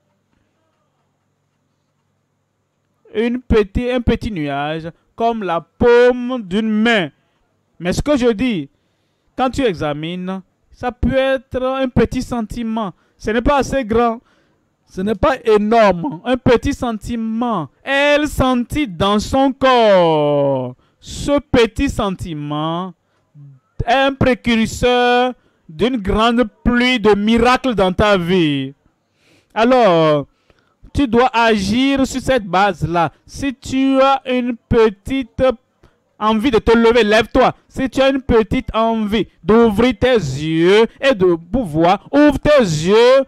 Un petit nuage comme la paume d'une main. Mais ce que je dis, quand tu examines, ça peut être un petit sentiment. Ce n'est pas assez grand. Ce n'est pas énorme. Un petit sentiment. Elle sentit dans son corps. Ce petit sentiment est un précurseur d'une grande pluie de miracles dans ta vie. Alors, tu dois agir sur cette base-là. Si tu as une petite envie de te lever, lève-toi. Si tu as une petite envie d'ouvrir tes yeux et de pouvoir, ouvre tes yeux.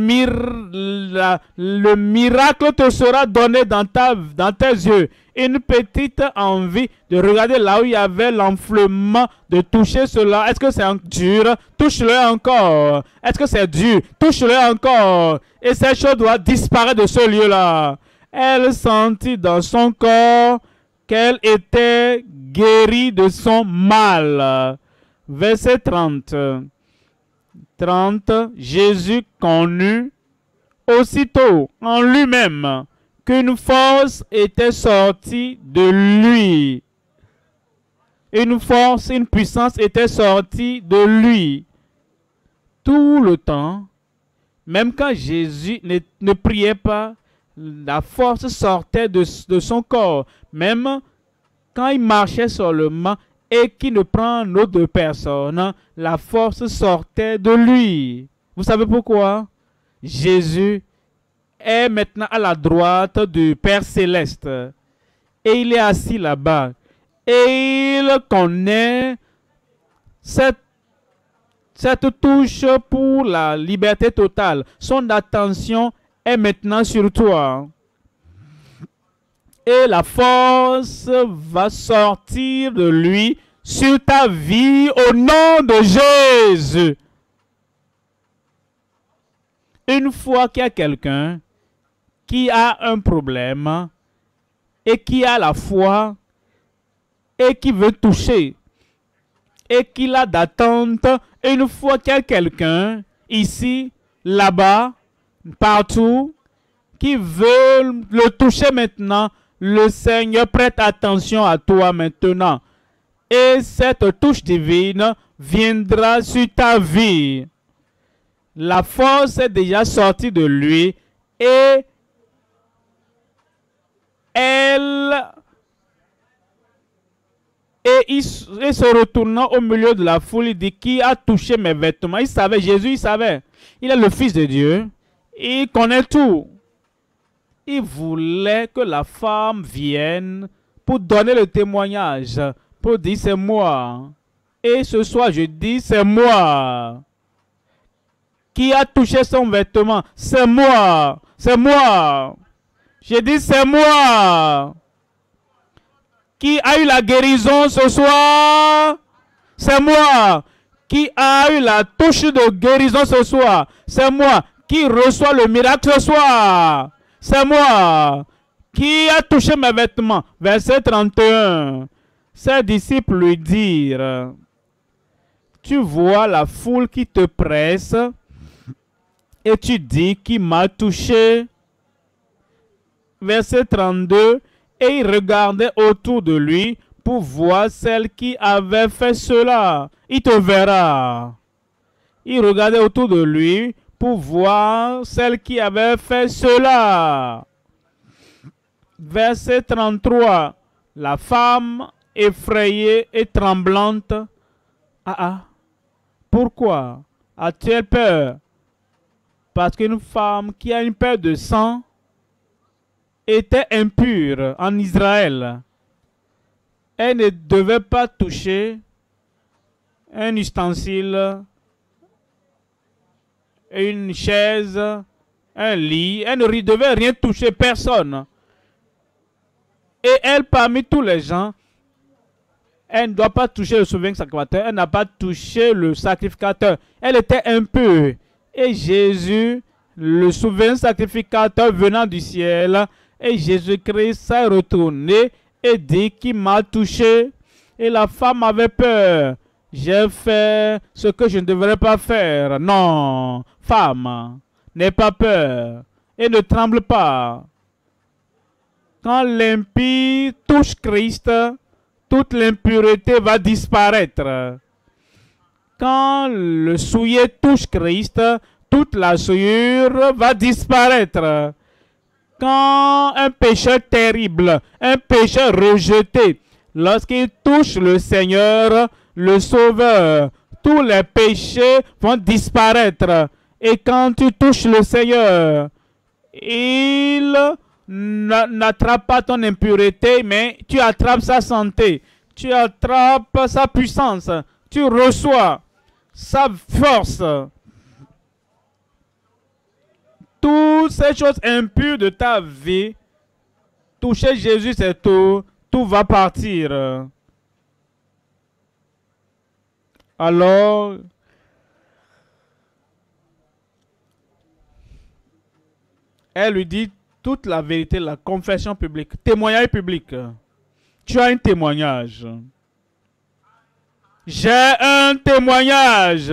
Le miracle te sera donné dans tes yeux. Une petite envie de regarder là où il y avait l'enflement, de toucher cela. Est-ce que c'est dur? Touche-le encore. Est-ce que c'est dur? Touche-le encore. Et cette chose doit disparaître de ce lieu-là. Elle sentit dans son corps qu'elle était guérie de son mal. Verset 30. Jésus connut aussitôt en lui-même qu'une force était sortie de lui. Une force, une puissance était sortie de lui. Tout le temps, même quand Jésus ne priait pas, la force sortait de son corps. Même quand il marchait seulement et qu'il ne prend note de personne, la force sortait de lui. Vous savez pourquoi? Jésus est maintenant à la droite du Père Céleste. Et il est assis là-bas. Et il connaît cette touche pour la liberté totale. Son attention est maintenant sur toi. Et la force va sortir de lui sur ta vie au nom de Jésus. Une fois qu'il y a quelqu'un qui a un problème et qui a la foi et qui veut toucher et qu'il a d'attente, une fois qu'il y a quelqu'un ici, là-bas, partout, qui veut le toucher maintenant, le Seigneur prête attention à toi maintenant. Et cette touche divine viendra sur ta vie. La force est déjà sortie de lui et il se retournant au milieu de la foule, il dit, qui a touché mes vêtements? Il savait, Jésus, il savait. Il est le Fils de Dieu. Il connaît tout. il voulait que la femme vienne pour donner le témoignage, pour dire c'est moi. Et ce soir, je dis c'est moi. Qui a touché son vêtement? C'est moi. C'est moi. Je dis c'est moi. Qui a eu la guérison ce soir? C'est moi. Qui a eu la touche de guérison ce soir? C'est moi. Qui reçoit le miracle ce soir? C'est moi. Qui a touché mes vêtements? Verset 31. Ses disciples lui dirent, tu vois la foule qui te presse et tu dis qui m'a touché. Verset 32. Et il regardait autour de lui pour voir celle qui avait fait cela. Il te verra. Il regardait autour de lui pour voir celle qui avait fait cela. Verset 33. La femme effrayée et tremblante. Pourquoi a-t-elle peur? Parce qu'une femme qui a une peur de sang était impure en Israël. Elle ne devait pas toucher un ustensile, une chaise, un lit. Elle ne devait rien toucher, personne. Et elle, parmi tous les gens, elle ne doit pas toucher le souverain sacrificateur. Elle n'a pas touché le sacrificateur. Elle était impure. Et Jésus, le souverain sacrificateur venant du ciel, et Jésus-Christ s'est retourné et dit qu'il m'a touché. Et la femme avait peur. J'ai fait ce que je ne devrais pas faire. Non, femme, n'aie pas peur et ne tremble pas. Quand l'impie touche Christ, toute l'impureté va disparaître. Quand le souillé touche Christ, toute la souillure va disparaître. Quand un pécheur terrible, un pécheur rejeté, lorsqu'il touche le Seigneur, le Sauveur, tous les péchés vont disparaître. Et quand tu touches le Seigneur, il n'attrape pas ton impureté, mais tu attrapes sa santé, tu attrapes sa puissance, tu reçois sa force. Toutes ces choses impures de ta vie, toucher Jésus, c'est tout. Tout va partir. Alors, elle lui dit toute la vérité, la confession publique, témoignage public. Tu as un témoignage. J'ai un témoignage.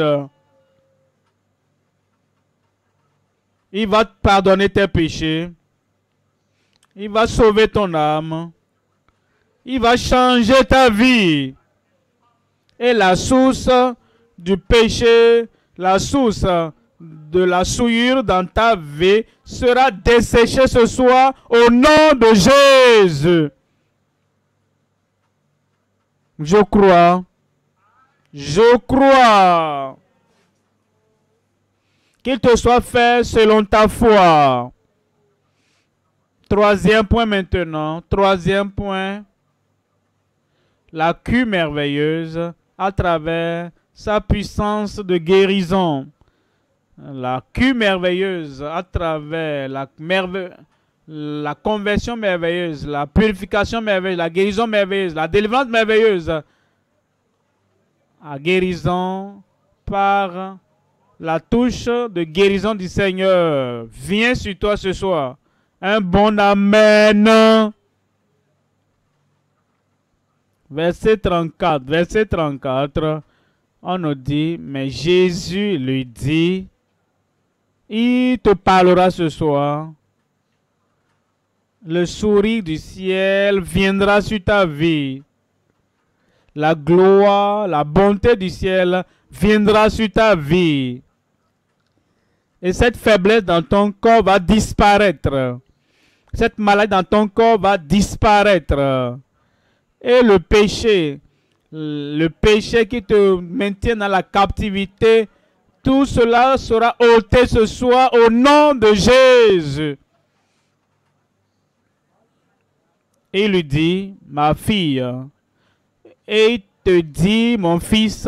Il va te pardonner tes péchés. Il va sauver ton âme. Il va changer ta vie. Et la source du péché, la source de la souillure dans ta vie sera desséchée ce soir au nom de Jésus. Je crois. Je crois. Qu'il te soit fait selon ta foi. Troisième point maintenant. Troisième point. La cure merveilleuse à travers sa puissance de guérison. La cure merveilleuse à travers la conversion merveilleuse, la purification merveilleuse, la guérison merveilleuse, la délivrance merveilleuse. La guérison par la touche de guérison du Seigneur vient sur toi ce soir. Un bon amen. Verset 34. Verset 34. On nous dit, mais Jésus lui dit, il te parlera ce soir. Le sourire du ciel viendra sur ta vie. La gloire, la bonté du ciel viendra sur ta vie. Et cette faiblesse dans ton corps va disparaître. Cette maladie dans ton corps va disparaître. Et le péché qui te maintient dans la captivité, tout cela sera ôté ce soir au nom de Jésus. Et il lui dit, ma fille. Et il te dit, mon fils,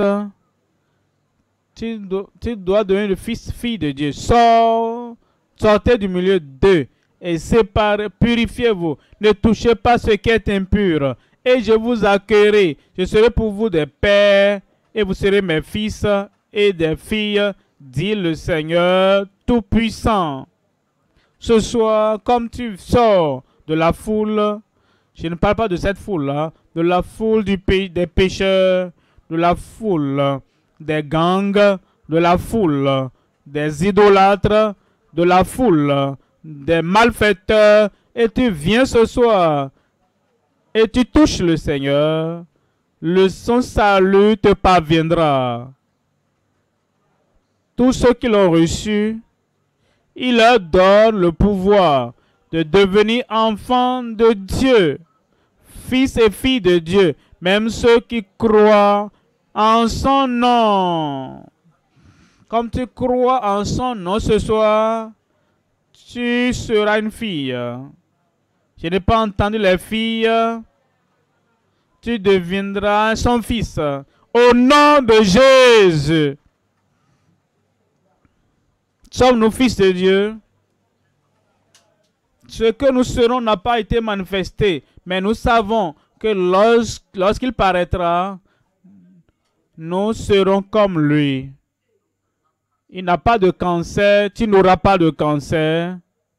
tu dois devenir le fille de Dieu. Sortez du milieu d'eux et séparez, purifiez-vous. Ne touchez pas ce qui est impur. Et je vous accueillerai. Je serai pour vous des pères et vous serez mes fils et des filles, dit le Seigneur Tout-Puissant. Ce soir, comme tu sors de la foule, je ne parle pas de cette foule-là, de la foule des pécheurs, de la foule des gangs, de la foule des idolâtres, de la foule des malfaiteurs, et tu viens ce soir et tu touches le Seigneur, son salut te parviendra. Tous ceux qui l'ont reçu, il leur donne le pouvoir de devenir enfants de Dieu, fils et filles de Dieu, même ceux qui croient en son nom. Comme tu crois en son nom ce soir, tu seras une fille. Je n'ai pas entendu les filles. Tu deviendras son fils. Au nom de Jésus. Sommes-nous fils de Dieu? Ce que nous serons n'a pas été manifesté, mais nous savons que lorsqu'il paraîtra, nous serons comme lui. Il n'a pas de cancer, tu n'auras pas de cancer.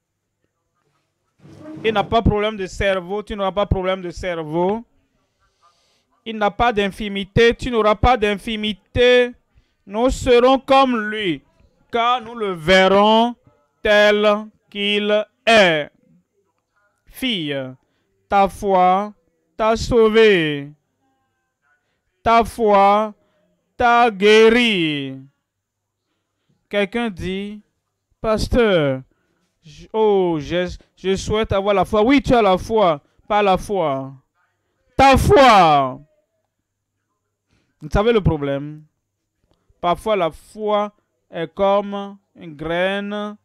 Il n'a pas de problème de cerveau, tu n'auras pas de problème de cerveau. Il n'a pas d'infimité, tu n'auras pas d'infimité. Nous serons comme lui, car nous le verrons tel qu'il est. Fille, ta foi t'a sauvé. Ta foi t'a guéri. Quelqu'un dit, pasteur, je souhaite avoir la foi. Oui, tu as la foi, pas la foi. Ta foi. Vous savez le problème? Parfois, la foi est comme une graine.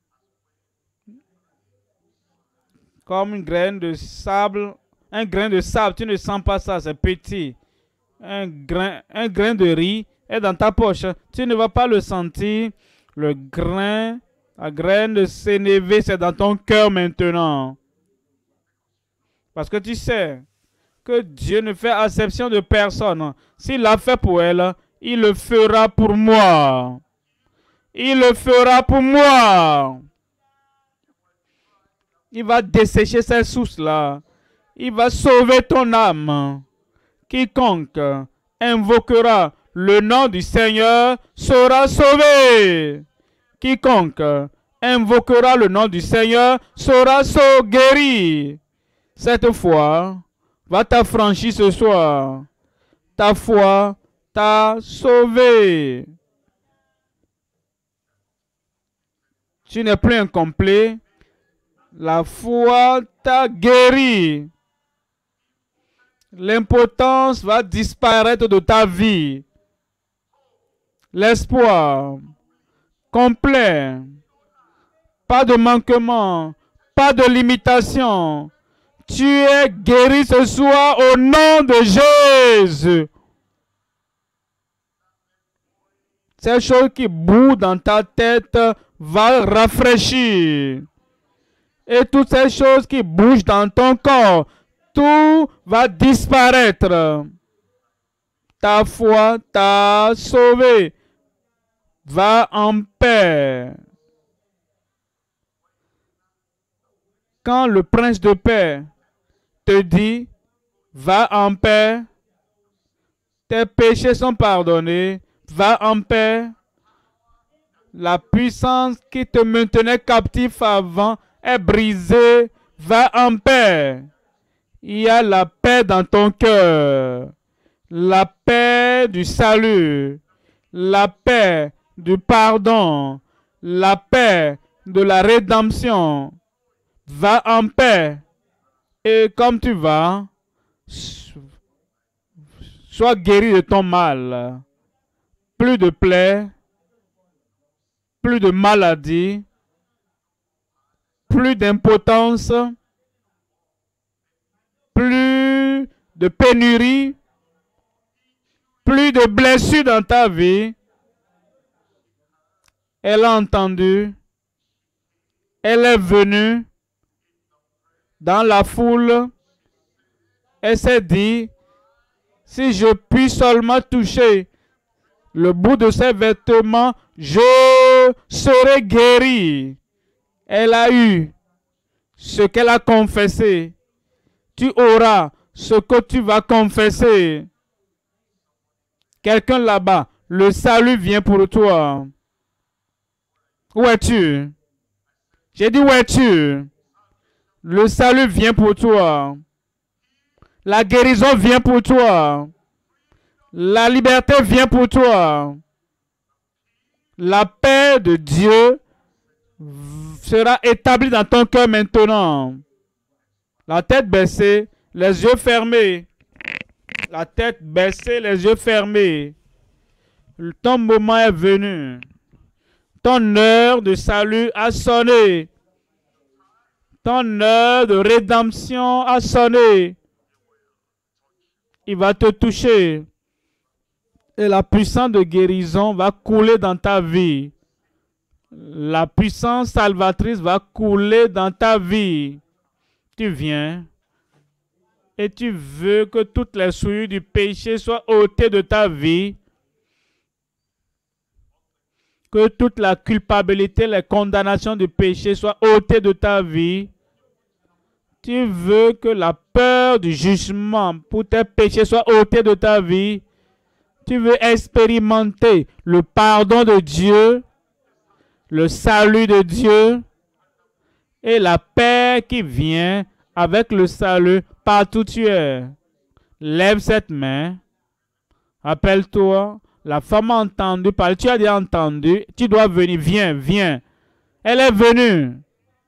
Comme une graine de sable. Un grain de sable, tu ne sens pas ça, c'est petit. Un grain de riz est dans ta poche. Tu ne vas pas le sentir. Le grain, la graine de sénévé, c'est dans ton cœur maintenant. Parce que tu sais que Dieu ne fait acception de personne. S'il l'a fait pour elle, il le fera pour moi. Il le fera pour moi. Il va dessécher cette source-là. Il va sauver ton âme. Quiconque invoquera le nom du Seigneur sera sauvé. Quiconque invoquera le nom du Seigneur sera guéri. Cette foi va t'affranchir ce soir. Ta foi t'a sauvé. Tu n'es plus incomplet. La foi t'a guéri. L'impotence va disparaître de ta vie. L'espoir complet. Pas de manquement. Pas de limitation. Tu es guéri ce soir au nom de Jésus. Ces choses qui bougent dans ta tête vont rafraîchir. Et toutes ces choses qui bougent dans ton corps, tout va disparaître. Ta foi t'a sauvé. Va en paix. Quand le prince de paix te dit, va en paix, tes péchés sont pardonnés, va en paix. La puissance qui te maintenait captif avant est brisée, va en paix. Il y a la paix dans ton cœur, la paix du salut, la paix du pardon, la paix de la rédemption. Va en paix. Et comme tu vas, sois guéri de ton mal. Plus de plaies, plus de maladies, plus d'impotence. de pénurie, plus de blessures dans ta vie. Elle a entendu, elle est venue dans la foule, elle s'est dit, si je puis seulement toucher le bout de ses vêtements, je serai guéri. Elle a eu ce qu'elle a confessé. Tu auras ce que tu vas confesser. Quelqu'un là-bas, le salut vient pour toi. Où es-tu? J'ai dit où es-tu? Le salut vient pour toi. La guérison vient pour toi. La liberté vient pour toi. La paix de Dieu sera établie dans ton cœur maintenant. La tête baissée, les yeux fermés. La tête baissée, les yeux fermés. Ton moment est venu. Ton heure de salut a sonné. Ton heure de rédemption a sonné. Il va te toucher. Et la puissance de guérison va couler dans ta vie. La puissance salvatrice va couler dans ta vie. Tu viens et tu veux que toutes les souillures du péché soient ôtées de ta vie. Que toute la culpabilité, les condamnations du péché soient ôtées de ta vie. Tu veux que la peur du jugement pour tes péchés soit ôtée de ta vie. Tu veux expérimenter le pardon de Dieu, le salut de Dieu et la paix qui vient avec le salut partout où tu es. Lève cette main. Rappelle-toi, la femme a entendu parler. Tu as déjà entendu. Tu dois venir. Viens, viens. Elle est venue.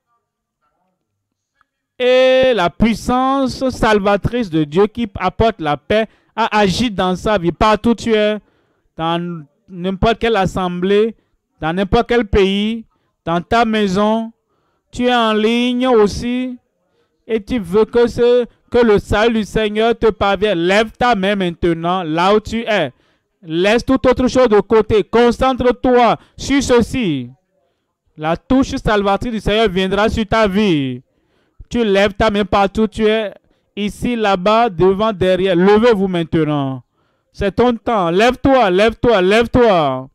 Et la puissance salvatrice de Dieu qui apporte la paix a agi dans sa vie. Partout où tu es, dans n'importe quelle assemblée, dans n'importe quel pays, dans ta maison, tu es en ligne aussi et tu veux que le salut du Seigneur te parvienne. Lève ta main maintenant là où tu es. Laisse toute autre chose de côté. Concentre-toi sur ceci. La touche salvatrice du Seigneur viendra sur ta vie. Tu lèves ta main partout où tu es. Ici, là-bas, devant, derrière. Levez-vous maintenant. C'est ton temps. Lève-toi, lève-toi, lève-toi.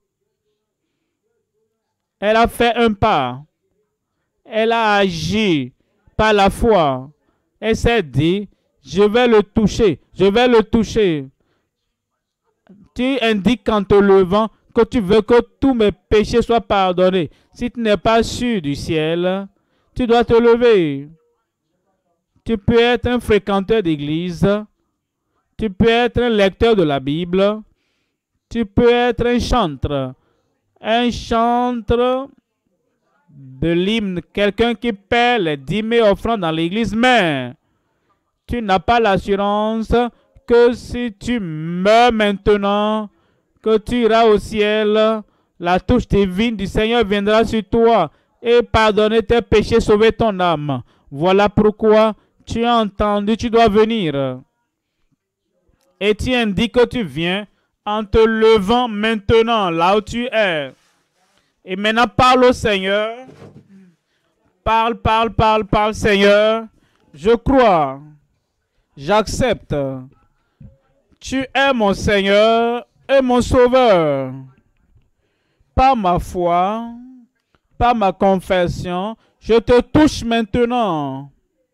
Elle a fait un pas. Elle a agi par la foi. Elle s'est dit, je vais le toucher, je vais le toucher. Tu indiques en te levant que tu veux que tous mes péchés soient pardonnés. Si tu n'es pas sûr du ciel, tu dois te lever. Tu peux être un fréquenteur d'église. Tu peux être un lecteur de la Bible. Tu peux être un chanteur. Un chanteur de l'hymne. Quelqu'un qui paie les 10 000 offrandes dans l'église. Mais tu n'as pas l'assurance que si tu meurs maintenant, que tu iras au ciel, la touche divine du Seigneur viendra sur toi et pardonner tes péchés, sauver ton âme. Voilà pourquoi tu as entendu, tu dois venir. Et tu indiques que tu viens en te levant maintenant, là où tu es. Et maintenant, parle au Seigneur. Parle, Seigneur. Je crois. J'accepte. Tu es mon Seigneur et mon Sauveur. Par ma foi, par ma confession, je te touche maintenant.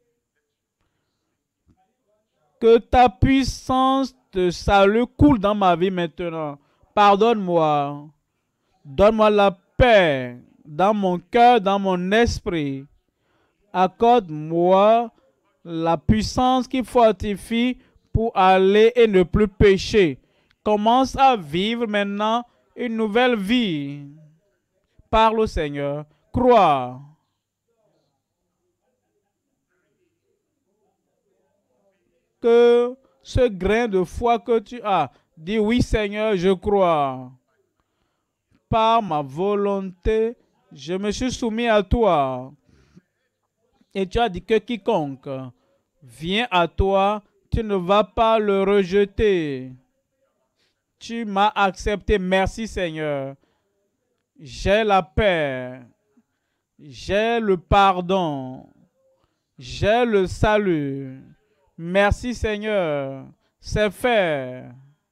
Que ta puissance de salut coule dans ma vie maintenant. Pardonne-moi. Donne-moi la paix dans mon cœur, dans mon esprit. Accorde-moi la puissance qui fortifie pour aller et ne plus pécher. Commence à vivre maintenant une nouvelle vie. Parle au Seigneur. Crois. Que ce grain de foi que tu as, dis oui Seigneur, je crois. Par ma volonté, je me suis soumis à toi. Et tu as dit que quiconque vient à toi Tu ne vas pas le rejeter. Tu m'as accepté. Merci Seigneur. J'ai la paix. J'ai le pardon. J'ai le salut. Merci Seigneur. C'est fait.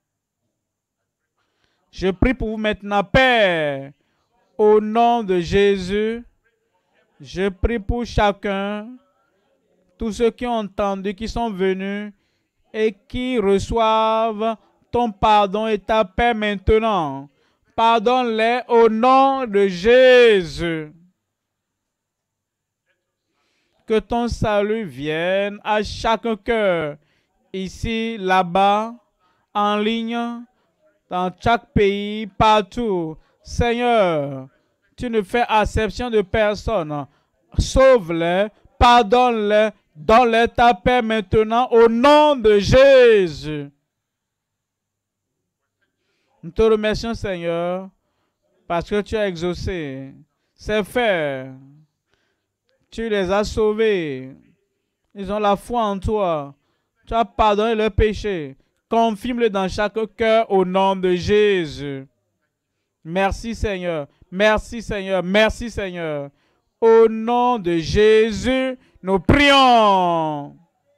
Je prie pour vous maintenant, Père. Au nom de Jésus, je prie pour chacun, tous ceux qui ont entendu, qui sont venus et qui reçoivent ton pardon et ta paix maintenant. Pardonne-les au nom de Jésus. Que ton salut vienne à chaque cœur, ici, là-bas, en ligne, dans chaque pays, partout. Seigneur, tu ne fais acception de personne. Sauve-les, pardonne-les, donne-les ta paix maintenant au nom de Jésus. Nous te remercions, Seigneur, parce que tu as exaucé. C'est fait. Tu les as sauvés. Ils ont la foi en toi. Tu as pardonné leurs péchés. Confirme-le dans chaque cœur au nom de Jésus. Merci Seigneur. Merci Seigneur. Merci Seigneur. Au nom de Jésus, nous prions.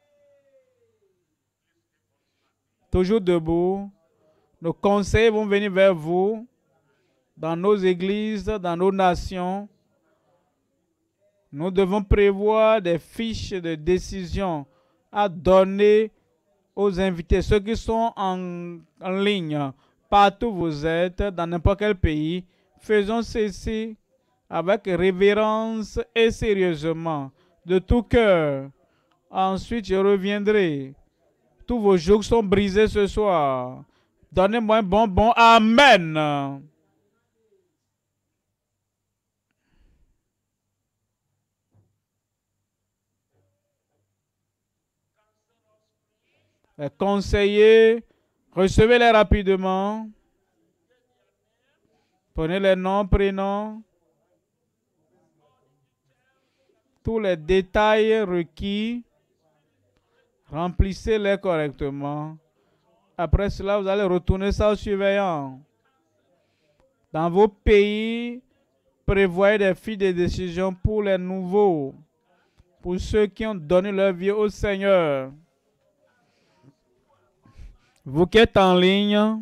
Toujours debout. Nos conseils vont venir vers vous dans nos églises, dans nos nations. Nous devons prévoir des fiches de décision à donner aux invités, ceux qui sont en ligne, partout où vous êtes, dans n'importe quel pays. Faisons ceci avec révérence et sérieusement, de tout cœur. Ensuite, je reviendrai. Tous vos jours sont brisés ce soir. Donnez-moi un bonbon. Amen. Les conseillers, recevez-les rapidement. Prenez les noms, prénoms, tous les détails requis. Remplissez-les correctement. Après cela, vous allez retourner ça au surveillant. Dans vos pays, prévoyez des fiches de décision pour les nouveaux, pour ceux qui ont donné leur vie au Seigneur. Vous qui êtes en ligne,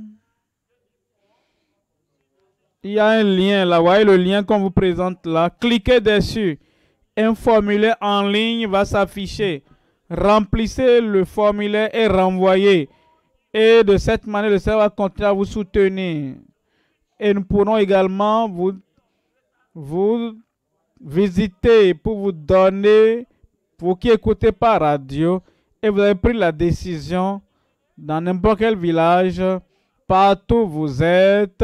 il y a un lien là, voyez le lien qu'on vous présente là. Cliquez dessus. Un formulaire en ligne va s'afficher. Remplissez le formulaire et renvoyez. Et de cette manière, le Seigneur va continuer à vous soutenir. Et nous pourrons également vous visiter pour vous donner, vous qui écoutez par radio, et vous avez pris la décision dans n'importe quel village, partout où vous êtes,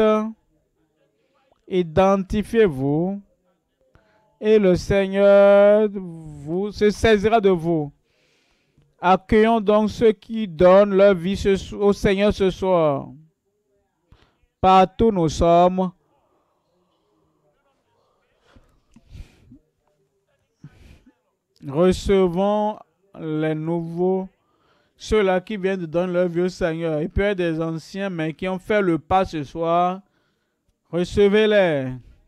identifiez-vous et le Seigneur se saisira de vous. Accueillons donc ceux qui donnent leur vie au Seigneur ce soir. Partout où nous sommes, recevons les nouveaux, ceux-là qui viennent de donner leur vie au Seigneur. Il peut y avoir des anciens, mais qui ont fait le pas ce soir. Recevez-les.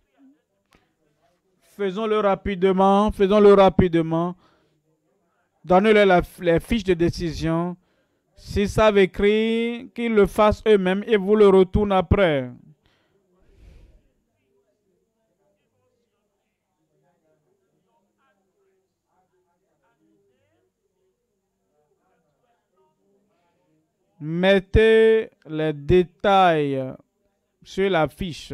Faisons-le rapidement. Faisons-le rapidement. Donnez-leur les fiches de décision. S'ils savent écrire, qu'ils le fassent eux-mêmes et vous le retournez après. Mettez les détails sur la fiche.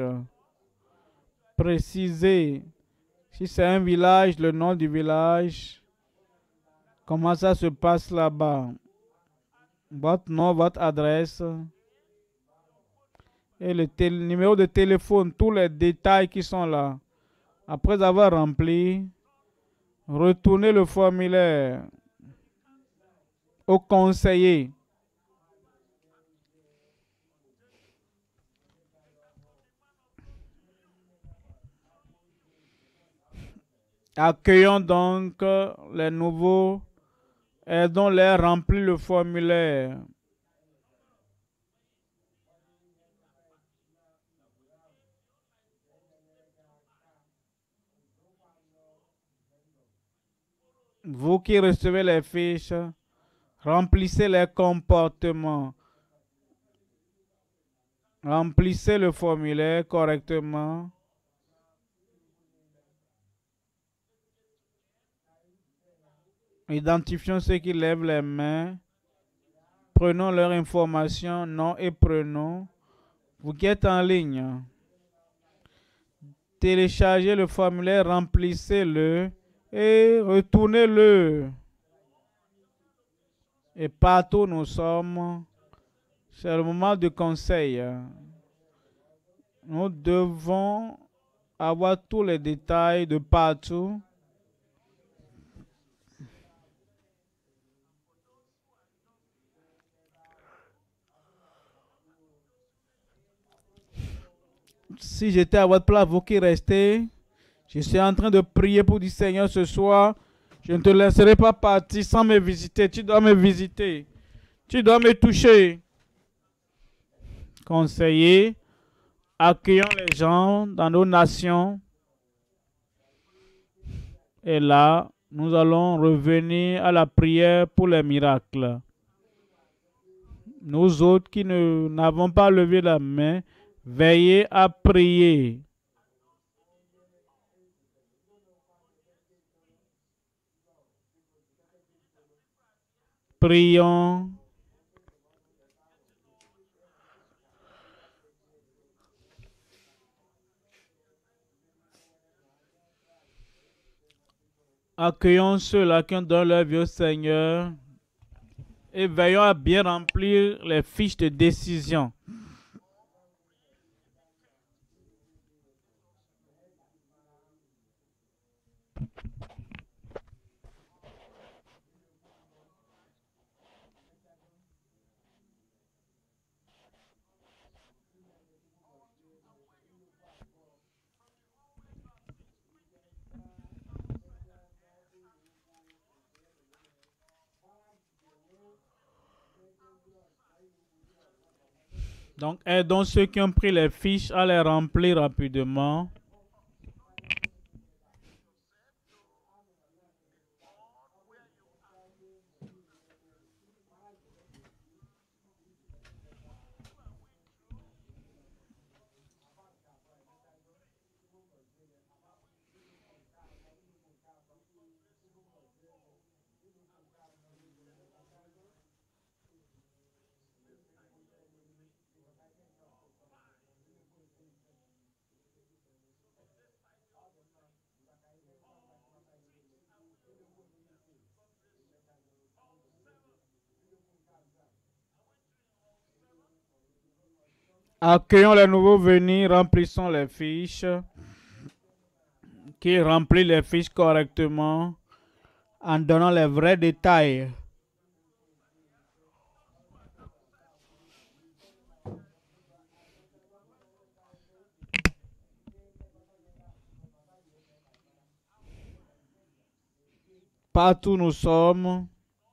Précisez si c'est un village, le nom du village. Comment ça se passe là-bas? Votre nom, votre adresse et le numéro de téléphone, tous les détails qui sont là. Après avoir rempli, retournez le formulaire au conseiller. Accueillons donc les nouveaux Aidons-les à remplir le formulaire. Vous qui recevez les fiches, remplissez les comportements. Remplissez le formulaire correctement. Identifions ceux qui lèvent les mains. Prenons leur information, nom et prénom. Vous qui êtes en ligne, téléchargez le formulaire, remplissez-le et retournez-le. Et partout où nous sommes, c'est le moment de conseil. Nous devons avoir tous les détails de partout. Si j'étais à votre place, vous qui restez, je suis en train de prier pour dire Seigneur ce soir, je ne te laisserai pas partir sans me visiter. Tu dois me visiter. Tu dois me toucher. Conseiller, accueillons les gens dans nos nations. Et là, nous allons revenir à la prière pour les miracles. Nous autres qui n'avons pas levé la main, veillez à prier. Prions. Accueillons ceux-là qui ont donné leur vie au Seigneur et veillons à bien remplir les fiches de décision. Donc, aidons ceux qui ont pris les fiches à les remplir rapidement. Accueillons les nouveaux venus, remplissons les fiches. Qui remplit les fiches correctement en donnant les vrais détails. Partout où nous sommes,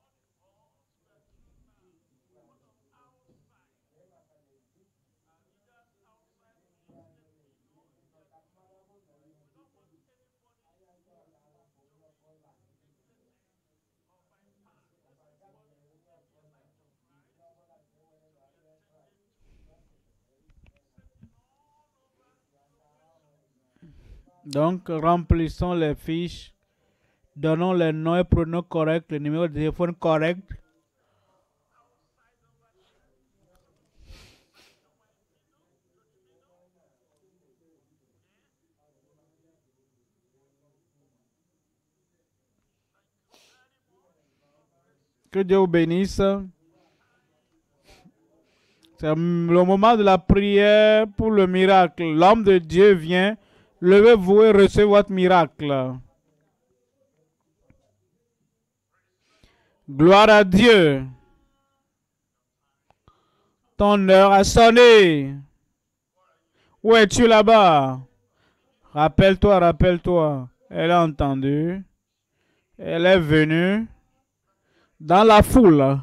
donc remplissons les fiches, donnons les noms et prénoms corrects, le numéro de téléphone correct. Que Dieu vous bénisse. C'est le moment de la prière pour le miracle. L'homme de Dieu vient. Levez-vous et recevez votre miracle. Gloire à Dieu. Ton heure a sonné. Où es-tu là-bas? Rappelle-toi, rappelle-toi. Elle a entendu. Elle est venue. dans la foule.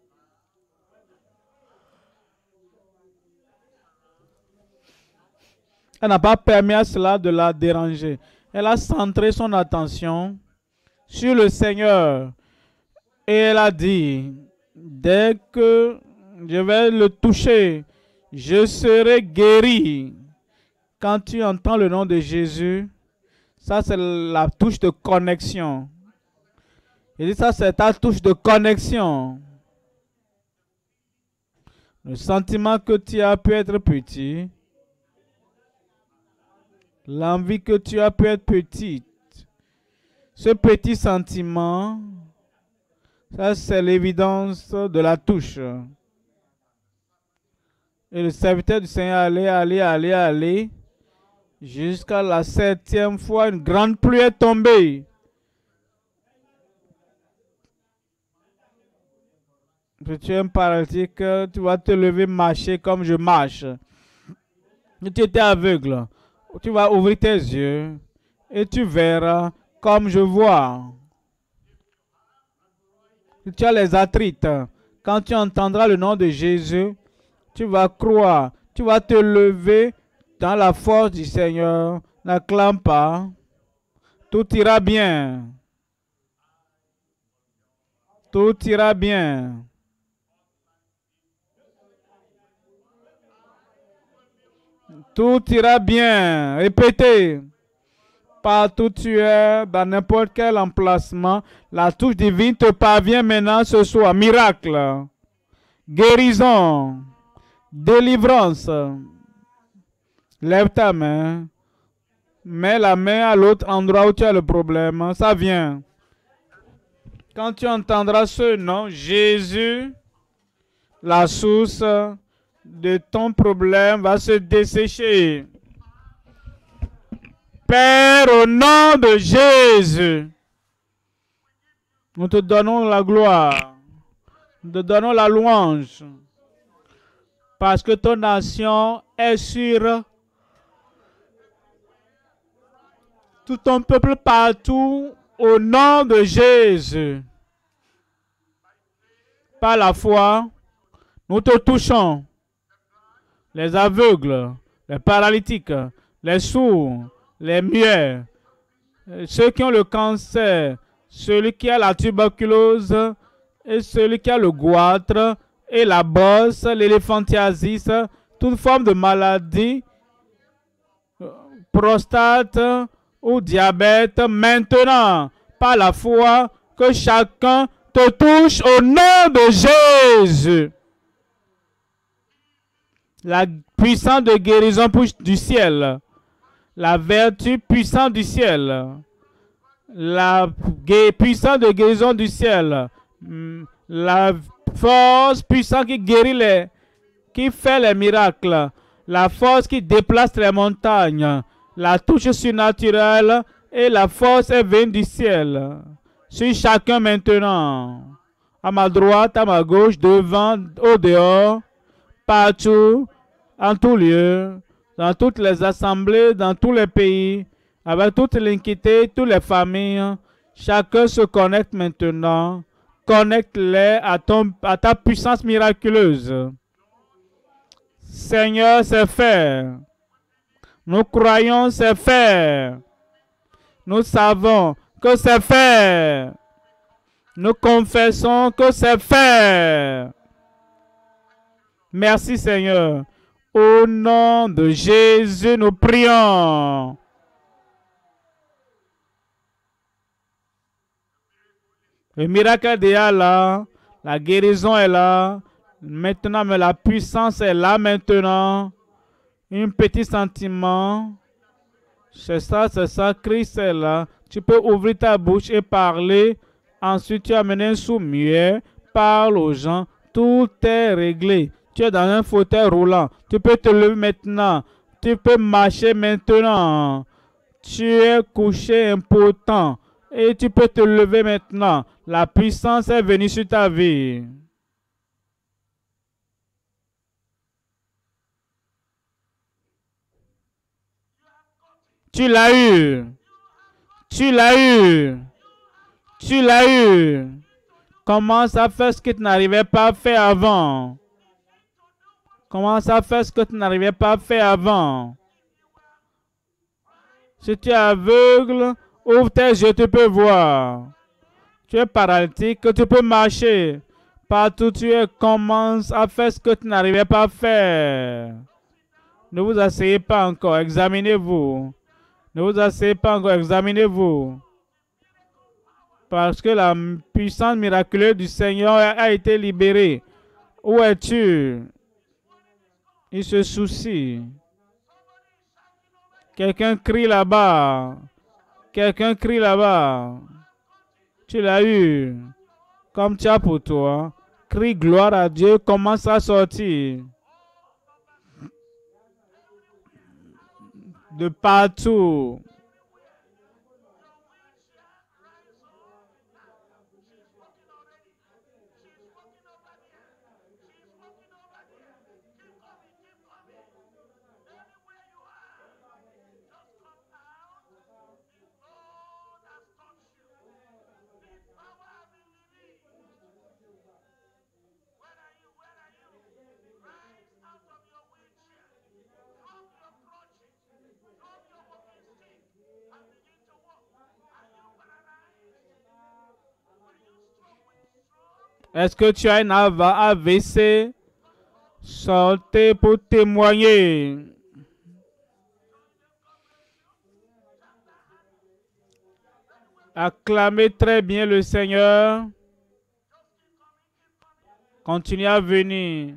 Elle n'a pas permis à cela de la déranger. Elle a centré son attention sur le Seigneur. Et elle a dit, dès que je vais le toucher, je serai guéri. Quand tu entends le nom de Jésus, ça c'est la touche de connexion. Il dit ça c'est ta touche de connexion. Le sentiment que tu as peut être petit. L'envie que tu as peut être petite. Ce petit sentiment, ça c'est l'évidence de la touche. Et le serviteur du Seigneur allait, jusqu'à la 7e fois, une grande pluie est tombée. Si tu es un paralytique, tu vas te lever, marcher comme je marche. Si tu étais aveugle, tu vas ouvrir tes yeux et tu verras comme je vois. Si tu as les arthrites, quand tu entendras le nom de Jésus, tu vas croire, tu vas te lever dans la force du Seigneur. N'acclame pas. Tout ira bien. Tout ira bien. Tout ira bien. Répétez. Partout où tu es, dans n'importe quel emplacement, la touche divine te parvient maintenant ce soir. Miracle. Guérison. Délivrance. Lève ta main. Mets la main à l'autre endroit où tu as le problème. Ça vient. Quand tu entendras ce nom, Jésus, la source de ton problème va se dessécher. Père, au nom de Jésus, nous te donnons la gloire. Nous te donnons la louange. Parce que ton nation est sur tout ton peuple partout au nom de Jésus. Par la foi, nous te touchons. Les aveugles, les paralytiques, les sourds, les muets, ceux qui ont le cancer, celui qui a la tuberculose et celui qui a le goitre et la bosse, l'éléphantiasis, toute forme de maladie, prostate ou diabète, maintenant, par la foi, que chacun te touche au nom de Jésus. La puissance de guérison du ciel, la vertu puissante du ciel, la puissance de guérison du ciel, la force puissante qui guérit qui fait les miracles, la force qui déplace les montagnes, la touche surnaturelle et la force est venue du ciel. Sur chacun maintenant, à ma droite, à ma gauche, devant, au dehors, partout, en tout lieu, dans toutes les assemblées, dans tous les pays, avec toute l'inquiétude, toutes les familles, chacun se connecte maintenant. Connecte-les à ta puissance miraculeuse. Seigneur, c'est fait. Nous croyons, c'est fait. Nous savons que c'est fait. Nous confessons que c'est fait. Merci Seigneur. Au nom de Jésus, nous prions. Le miracle est déjà là. La guérison est là. Maintenant, mais la puissance est là maintenant. Un petit sentiment. C'est ça, Christ est là. Tu peux ouvrir ta bouche et parler. Ensuite, tu amènes un sous-muet. Parle aux gens. Tout est réglé. Tu es dans un fauteuil roulant. Tu peux te lever maintenant. Tu peux marcher maintenant. Tu es couché impotent. Et tu peux te lever maintenant. La puissance est venue sur ta vie. Tu l'as eu. Tu l'as eu. Tu l'as eu. Commence à faire ce que tu n'arrivais pas à faire avant. Commence à faire ce que tu n'arrivais pas à faire avant. Si tu es aveugle, ouvre tes yeux, tu peux voir. Tu es paralytique, tu peux marcher. Partout où tu es, commence à faire ce que tu n'arrivais pas à faire. Ne vous asseyez pas encore, examinez-vous. Ne vous asseyez pas encore, examinez-vous. Parce que la puissance miraculeuse du Seigneur a été libérée. Où es-tu? Il se soucie. Quelqu'un crie là-bas. Quelqu'un crie là-bas. Tu l'as eu. Comme tu as pour toi. Crie gloire à Dieu. Commence à sortir. De partout. Est-ce que tu as un AVC? Sortez pour témoigner. Acclamez très bien le Seigneur. Continuez à venir.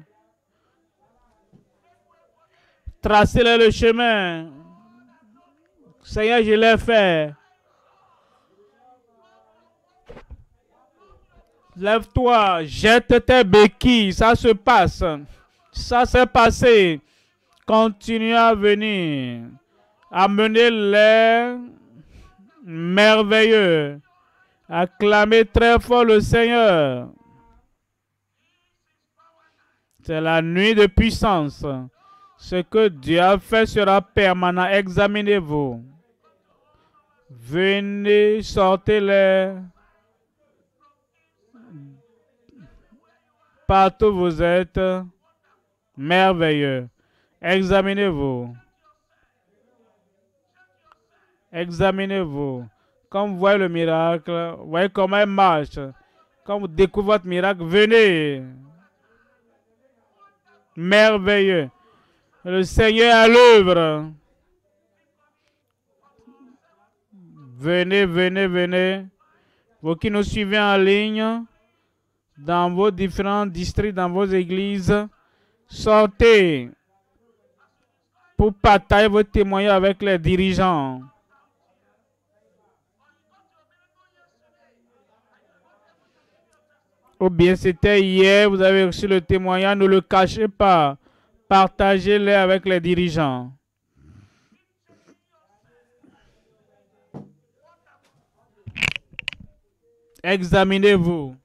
Tracez-le le chemin. Seigneur, je l'ai fait. Lève-toi, jette tes béquilles, ça se passe. Ça s'est passé. Continue à venir. Amenez-les merveilleux. Acclamez très fort le Seigneur. C'est la nuit de puissance. Ce que Dieu a fait sera permanent. Examinez-vous. Venez, sortez-les. Partout où vous êtes, merveilleux. Examinez-vous. Examinez-vous. Quand vous voyez le miracle, vous voyez comment il marche. Quand vous découvrez votre miracle, venez. Merveilleux. Le Seigneur est à l'œuvre. Venez, venez, venez. Vous qui nous suivez en ligne, dans vos différents districts, dans vos églises, sortez pour partager vos témoignages avec les dirigeants. Ou bien c'était hier, vous avez reçu le témoignage, ne le cachez pas. Partagez-les avec les dirigeants. Examinez-vous.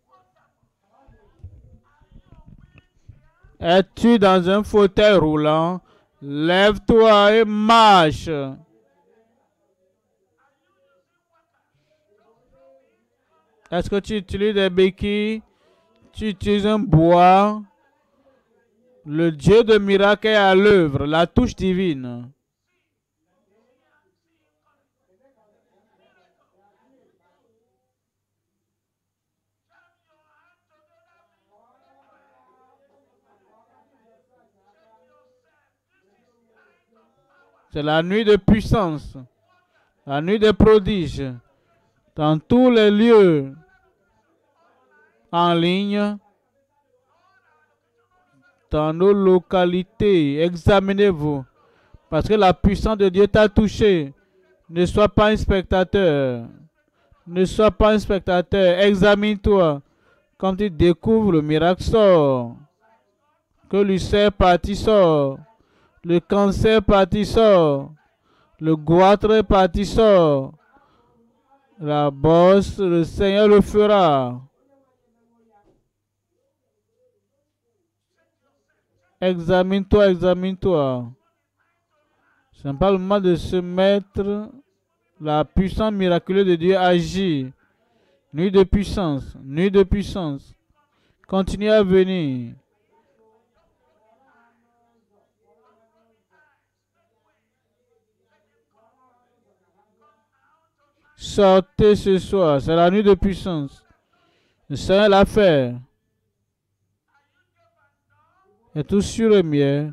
Es-tu dans un fauteuil roulant? Lève-toi et marche. Est-ce que tu utilises des béquilles? Tu utilises un bois? Le Dieu de miracle est à l'œuvre, la touche divine. C'est la nuit de puissance, la nuit des prodiges, dans tous les lieux, en ligne, dans nos localités. Examinez-vous, parce que la puissance de Dieu t'a touché. Ne sois pas un spectateur. Ne sois pas un spectateur. Examine-toi. Quand tu découvres le miracle sort, que l'ulcère parti sort, le cancer parti sort, le goitre parti sort, la bosse, le Seigneur le fera. Examine-toi, examine-toi. Ce n'est pas le moment de se mettre. La puissance miraculeuse de Dieu agit. Nuit de puissance. Nuit de puissance. Continuez à venir. Sortez ce soir. C'est la nuit de puissance. Le Seigneur l'a fait. Et tout sur le miel.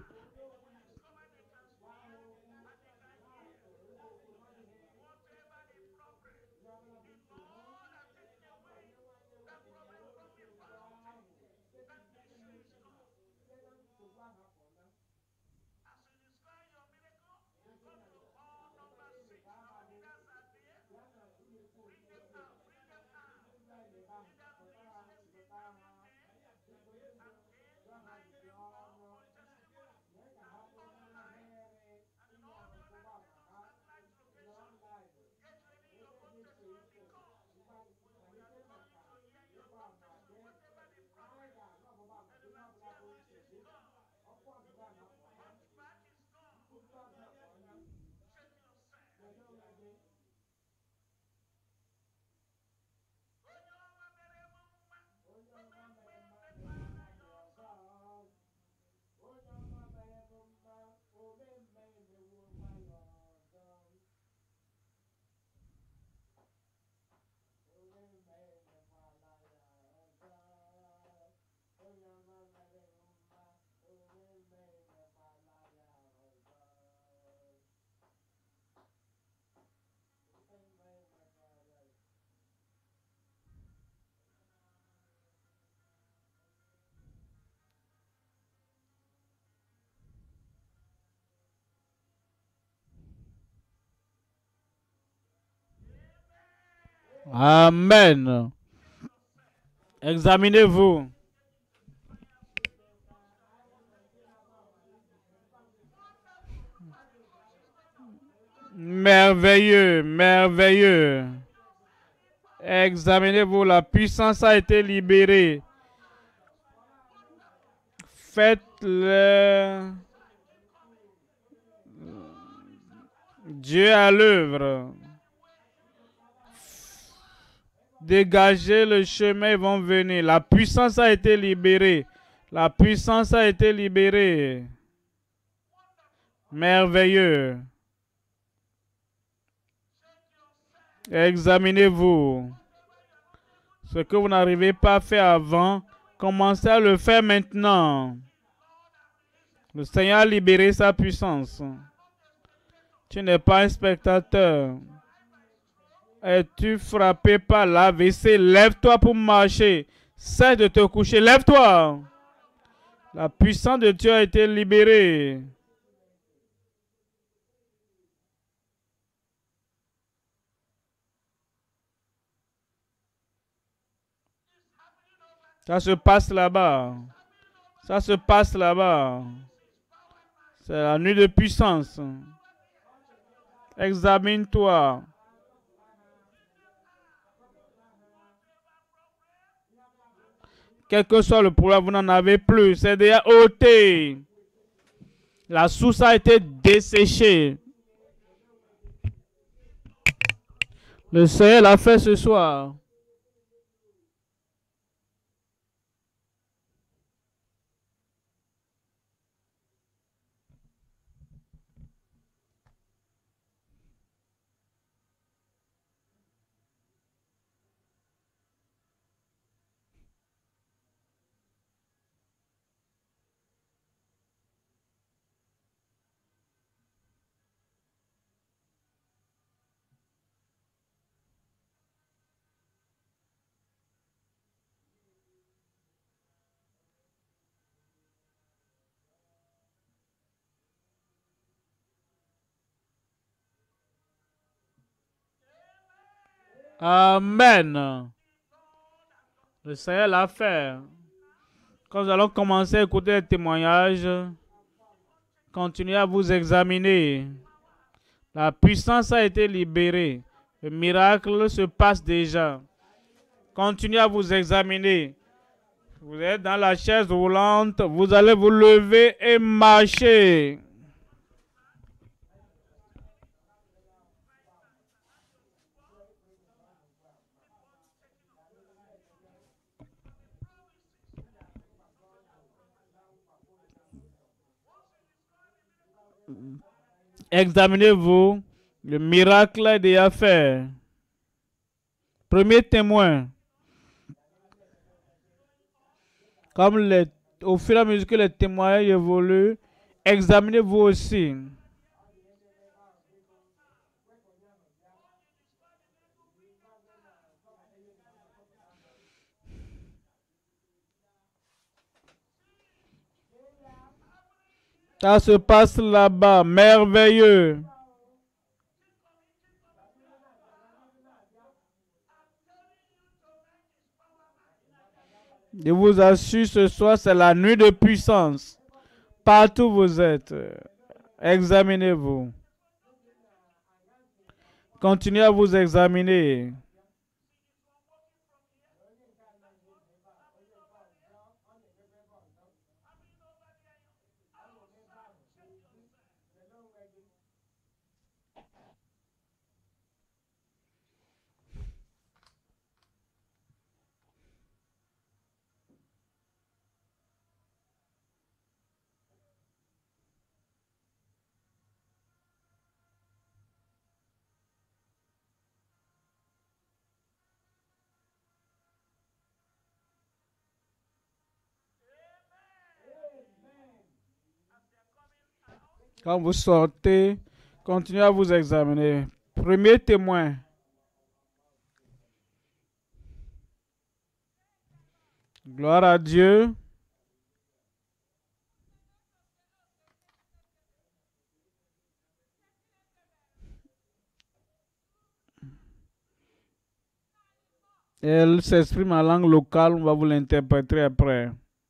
Amen. Examinez-vous. Merveilleux, merveilleux. Examinez-vous, la puissance a été libérée. Faites-le. Dieu à l'œuvre. Dégagez le chemin, ils vont venir. La puissance a été libérée. La puissance a été libérée. Merveilleux. Examinez-vous. Ce que vous n'arrivez pas à faire avant, commencez à le faire maintenant. Le Seigneur a libéré sa puissance. Tu n'es pas un spectateur. Es-tu frappé par l'AVC? Lève-toi pour marcher. Cesse de te coucher. Lève-toi. La puissance de Dieu a été libérée. Ça se passe là-bas. Ça se passe là-bas. C'est la nuit de puissance. Examine-toi. Quel que soit le problème, vous n'en avez plus. C'est déjà ôté. La source a été desséchée. Le Seigneur l'a fait ce soir. Amen. Le Seigneur l'a fait. Quand nous allons commencer à écouter les témoignages, continuez à vous examiner. La puissance a été libérée. Le miracle se passe déjà. Continuez à vous examiner. Vous êtes dans la chaise roulante. Vous allez vous lever et marcher. Examinez-vous. Le miracle est déjà fait. Premier témoin. Au fur et à mesure que les témoignages évoluent, examinez-vous aussi. Ça se passe là-bas, merveilleux. Je vous assure, ce soir, c'est la nuit de puissance. Partout où vous êtes, examinez-vous. Continuez à vous examiner. Quand vous sortez, continuez à vous examiner. Premier témoin. Gloire à Dieu. Elle s'exprime en langue locale, on va vous l'interpréter après.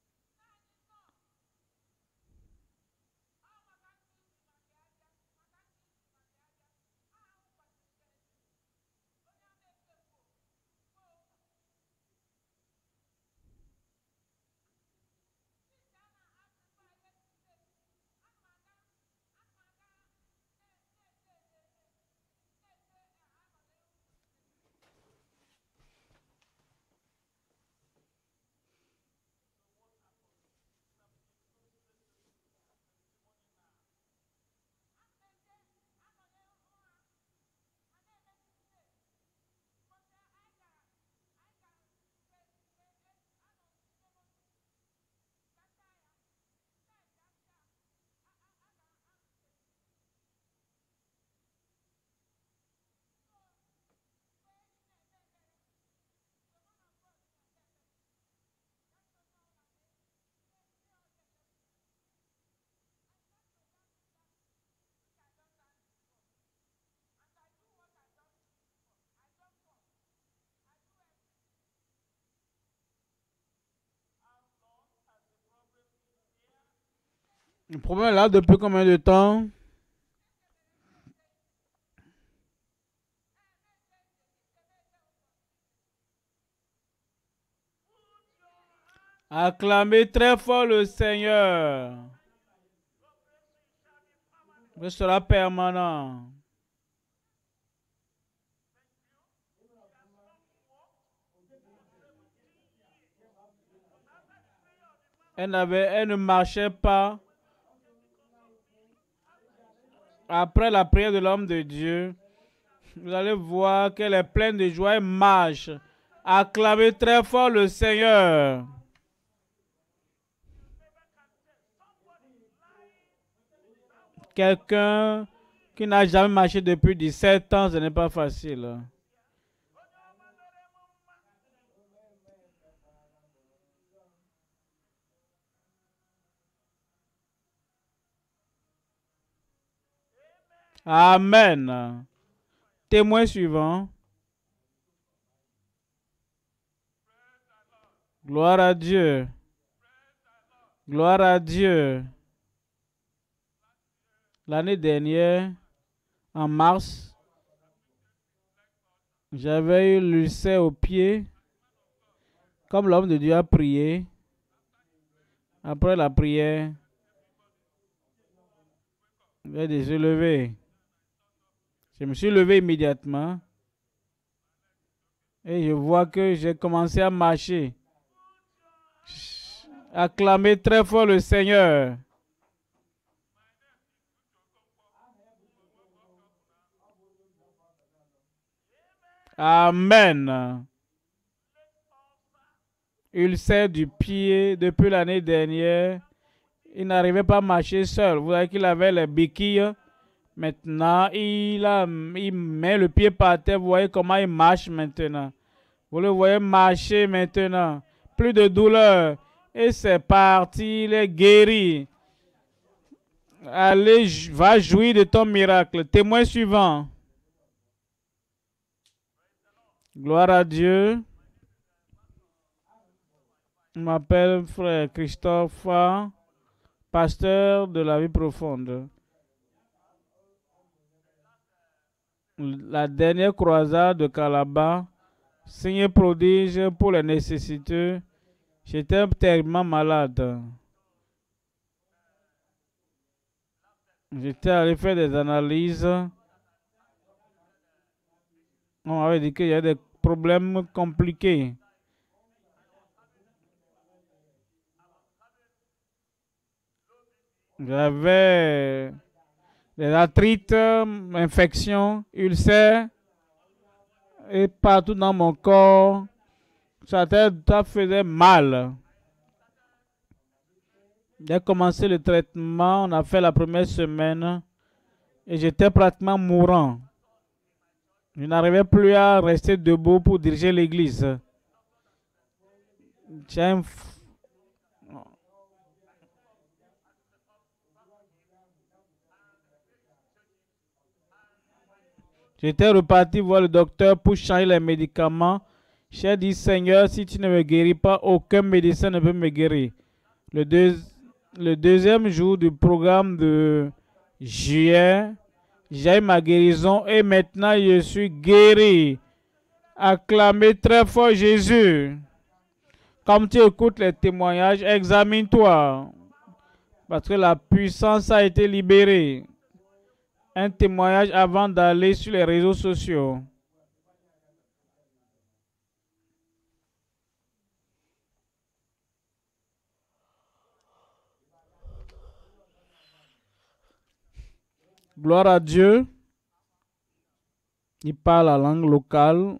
Le problème est là depuis combien de temps? Acclamez très fort le Seigneur. Ce sera permanent. Elle ne marchait pas. Après la prière de l'homme de Dieu, vous allez voir qu'elle est pleine de joie et marche. Acclamez très fort le Seigneur. Quelqu'un qui n'a jamais marché depuis 17 ans, ce n'est pas facile. Amen. Témoin suivant. Gloire à Dieu. Gloire à Dieu. L'année dernière, en mars, j'avais eu l'ulcère au pied. Comme l'homme de Dieu a prié, après la prière, j'ai déjà levé. Je me suis levé immédiatement et je vois que j'ai commencé à marcher. Acclamez très fort le Seigneur. Amen. Ulcère du pied depuis l'année dernière. Il n'arrivait pas à marcher seul. Vous voyez qu'il avait les béquilles. Maintenant, il met le pied par terre. Vous voyez comment il marche maintenant. Vous le voyez marcher maintenant. Plus de douleur. Et c'est parti. Il est guéri. Allez, va jouir de ton miracle. Témoin suivant. Gloire à Dieu. Je m'appelle frère Christophe, pasteur de la vie profonde. La dernière croisade de Calabar, signe prodige pour les nécessiteux. J'étais tellement malade. J'étais allé faire des analyses. On m'avait dit qu'il y a des problèmes compliqués. J'avais des arthrites, infections, ulcères, et partout dans mon corps, ça faisait mal. J'ai commencé le traitement, on a fait la première semaine, et j'étais pratiquement mourant. Je n'arrivais plus à rester debout pour diriger l'église. J'étais reparti voir le docteur pour changer les médicaments. J'ai dit, Seigneur, si tu ne me guéris pas, aucun médecin ne peut me guérir. Le deuxième jour du programme de juillet, j'ai eu ma guérison et maintenant je suis guéri. Acclamez très fort Jésus. Comme tu écoutes les témoignages, examine-toi. Parce que la puissance a été libérée. Un témoignage avant d'aller sur les réseaux sociaux. Gloire à Dieu. Il parle la langue locale.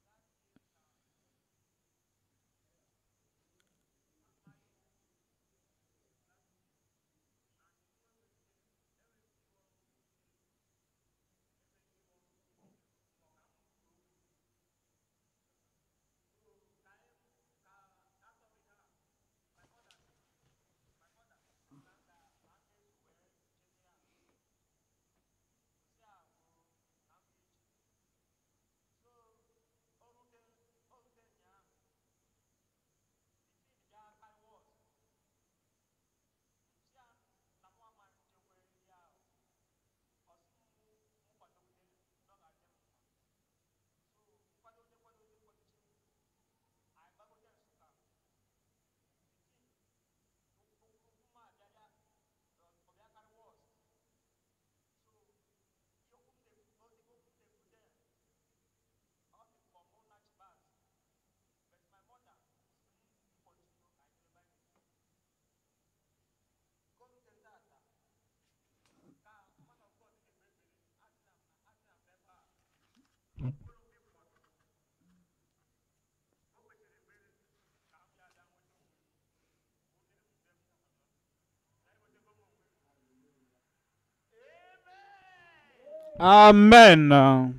Amen.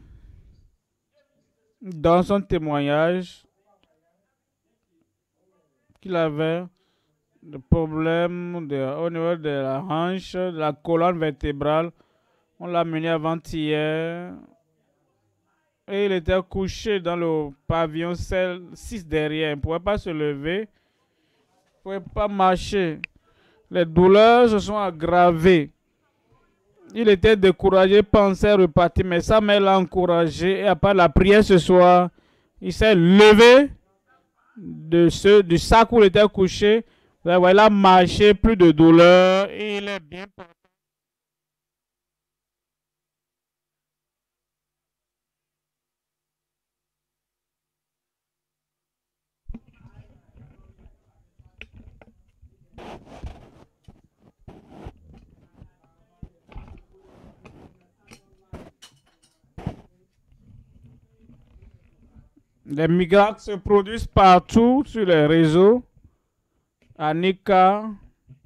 Dans son témoignage, qu'il avait des problèmes au niveau de la hanche, de la colonne vertébrale. On l'a mené avant-hier. Et il était couché dans le pavillon 6 derrière. Il ne pouvait pas se lever. Il ne pouvait pas marcher. Les douleurs se sont aggravées. Il était découragé, pensait repartir, mais sa mère l'a encouragé. Et après la prière ce soir, il s'est levé du sac où il était couché. Il a marché, plus de douleur et il est bien parti. Les miracles se produisent partout sur les réseaux. Annika.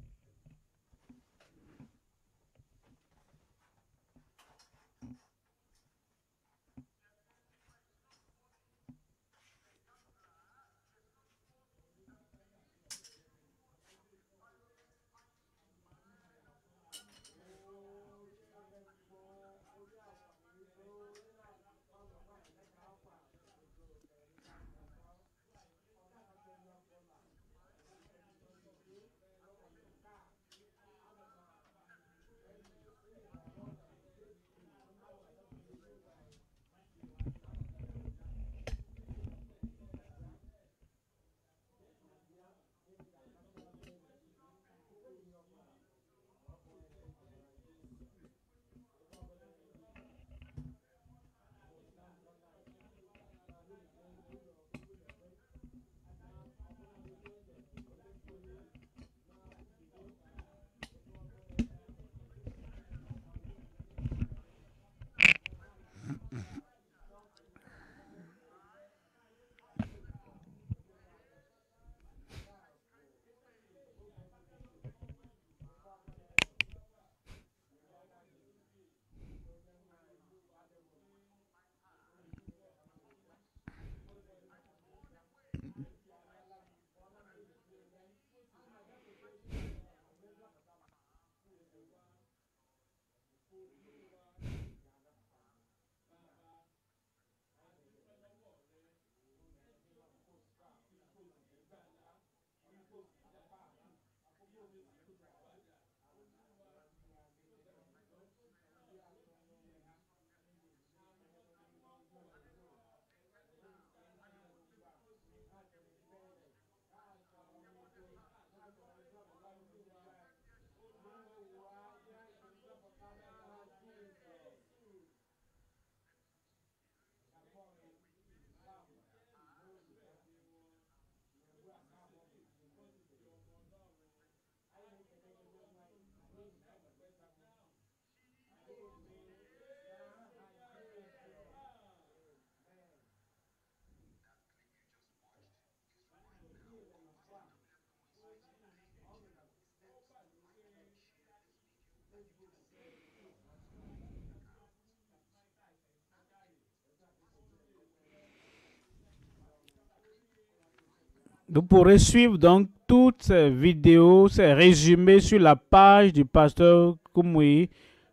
Vous pourrez suivre donc toutes ces vidéos, ces résumés sur la page du pasteur Koumoui.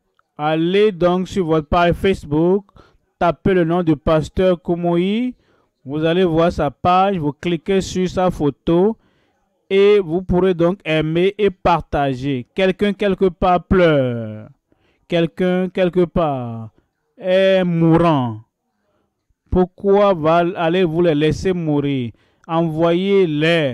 Allez donc sur votre page Facebook, tapez le nom du pasteur Koumoui. Vous allez voir sa page, vous cliquez sur sa photo et vous pourrez donc aimer et partager. Quelqu'un quelque part pleure. Quelqu'un quelque part est mourant. Pourquoi allez-vous les laisser mourir? Envoyez-les.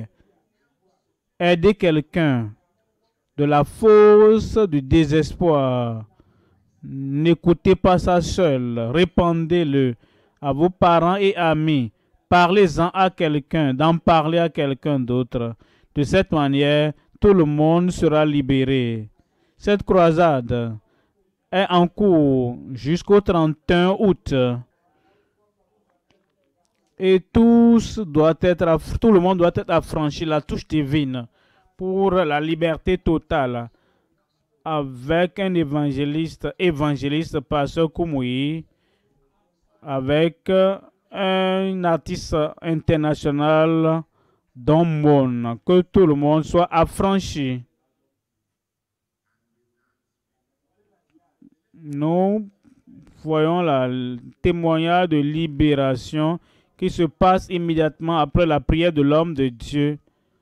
Aidez quelqu'un de la fosse du désespoir. N'écoutez pas ça seul. Répandez-le à vos parents et amis. Parlez-en à quelqu'un, d'en parler à quelqu'un d'autre. De cette manière, tout le monde sera libéré. Cette croisade est en cours jusqu'au 31 août. Et tout le monde doit être affranchi, la touche divine, pour la liberté totale. Avec un évangéliste, pasteur Koumoui, avec un artiste international dans le monde, que tout le monde soit affranchi. Nous voyons le témoignage de libération qui se passe immédiatement après la prière de l'homme de Dieu.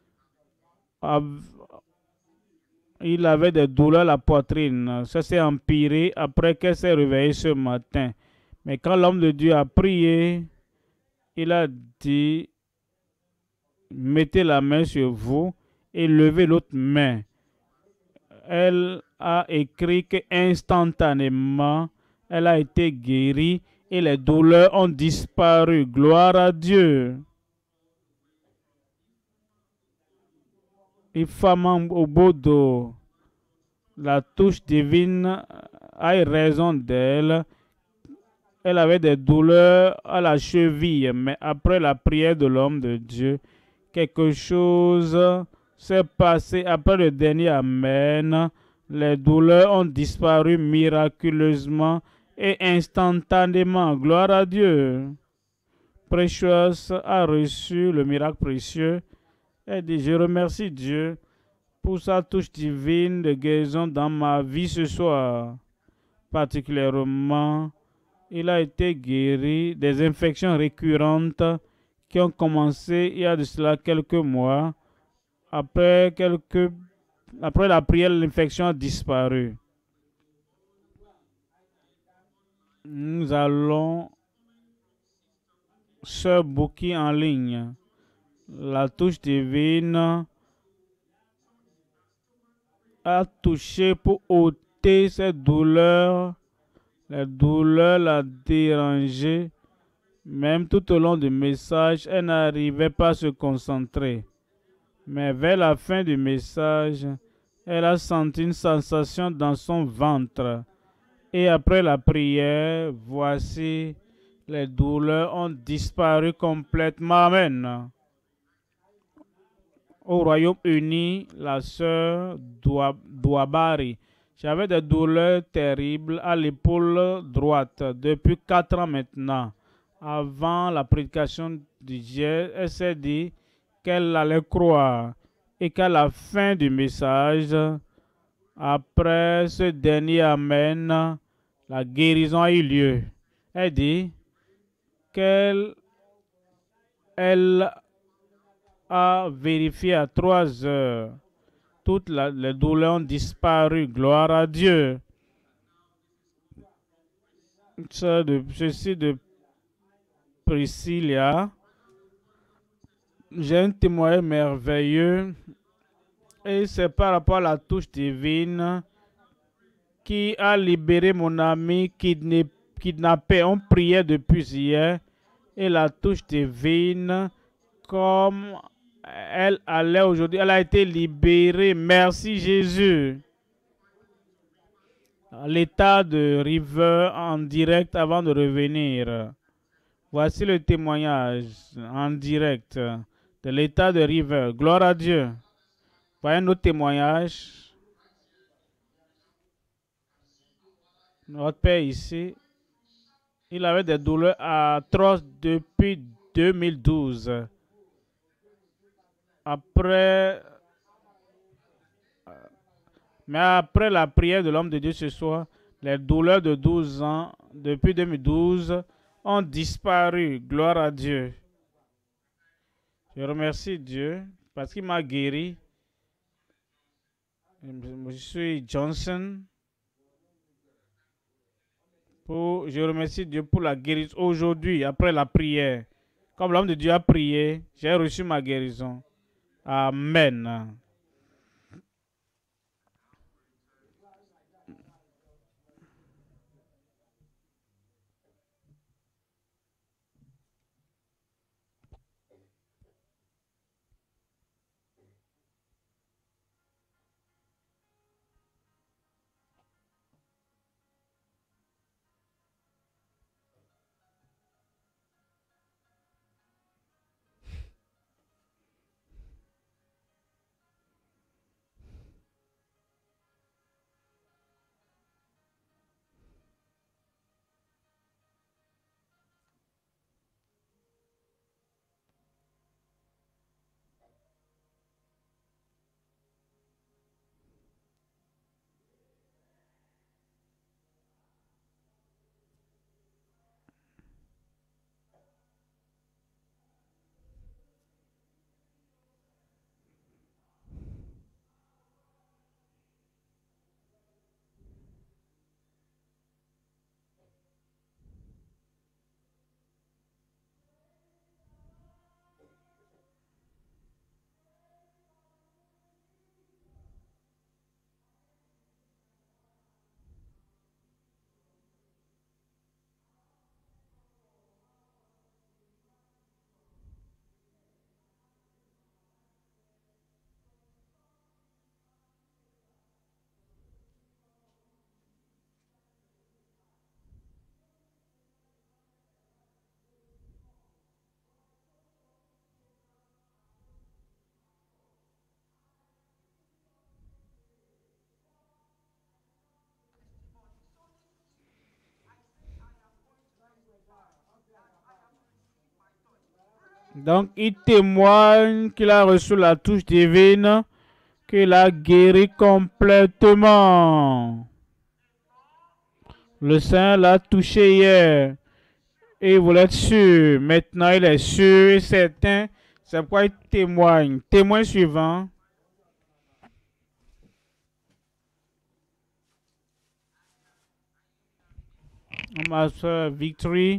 Il avait des douleurs à la poitrine. Ça s'est empiré après qu'elle s'est réveillée ce matin. Mais quand l'homme de Dieu a prié, il a dit, mettez la main sur vous et levez l'autre main. Elle a écrit qu'instantanément, elle a été guérie et les douleurs ont disparu. Gloire à Dieu. Ifamam Obodo, la touche divine a raison d'elle. Elle avait des douleurs à la cheville, mais après la prière de l'homme de Dieu, quelque chose s'est passé. Après le dernier Amen, les douleurs ont disparu miraculeusement et instantanément. Gloire à Dieu. Precious a reçu le miracle précieux. Elle dit, je remercie Dieu pour sa touche divine de guérison dans ma vie ce soir. Particulièrement, il a été guéri des infections récurrentes qui ont commencé il y a de cela quelques mois. Après la prière, l'infection a disparu. Nous allons Sœur Bouki en ligne. La touche divine a touché pour ôter cette douleur. La douleur l'a dérangée. Même tout au long du message, elle n'arrivait pas à se concentrer. Mais vers la fin du message, elle a senti une sensation dans son ventre. Et après la prière, voici, les douleurs ont disparu complètement. Amen. Au Royaume-Uni, la sœur Douabari, j'avais des douleurs terribles à l'épaule droite depuis 4 ans maintenant. Avant la prédication du Dieu, elle s'est dit qu'elle allait croire et qu'à la fin du message, après ce dernier Amen, la guérison a eu lieu. Elle dit qu'elle a vérifié à 3 heures. Toutes les douleurs ont disparu. Gloire à Dieu. Ceci de Priscilla. J'ai un témoignage merveilleux. Et c'est par rapport à la touche divine qui a libéré mon ami kidnappé. On priait depuis hier. Et la touche divine, comme elle allait aujourd'hui, elle a été libérée. Merci Jésus. L'état de River en direct avant de revenir. Voici le témoignage en direct de l'état de River. Gloire à Dieu. Voyez notre témoignage. Notre père ici, il avait des douleurs atroces depuis 2012. Mais après la prière de l'homme de Dieu ce soir, les douleurs de 12 ans, depuis 2012, ont disparu. Gloire à Dieu. Je remercie Dieu parce qu'il m'a guéri. Je suis Johnson. Je remercie Dieu pour la guérison aujourd'hui, après la prière. Comme l'homme de Dieu a prié, j'ai reçu ma guérison. Amen. Donc, il témoigne qu'il a reçu la touche divine, qu'il a guéri complètement. Le Seigneur l'a touché hier et il voulait être sûr. Maintenant, il est sûr et certain. C'est pourquoi il témoigne. Témoin suivant. Ma soeur Victory.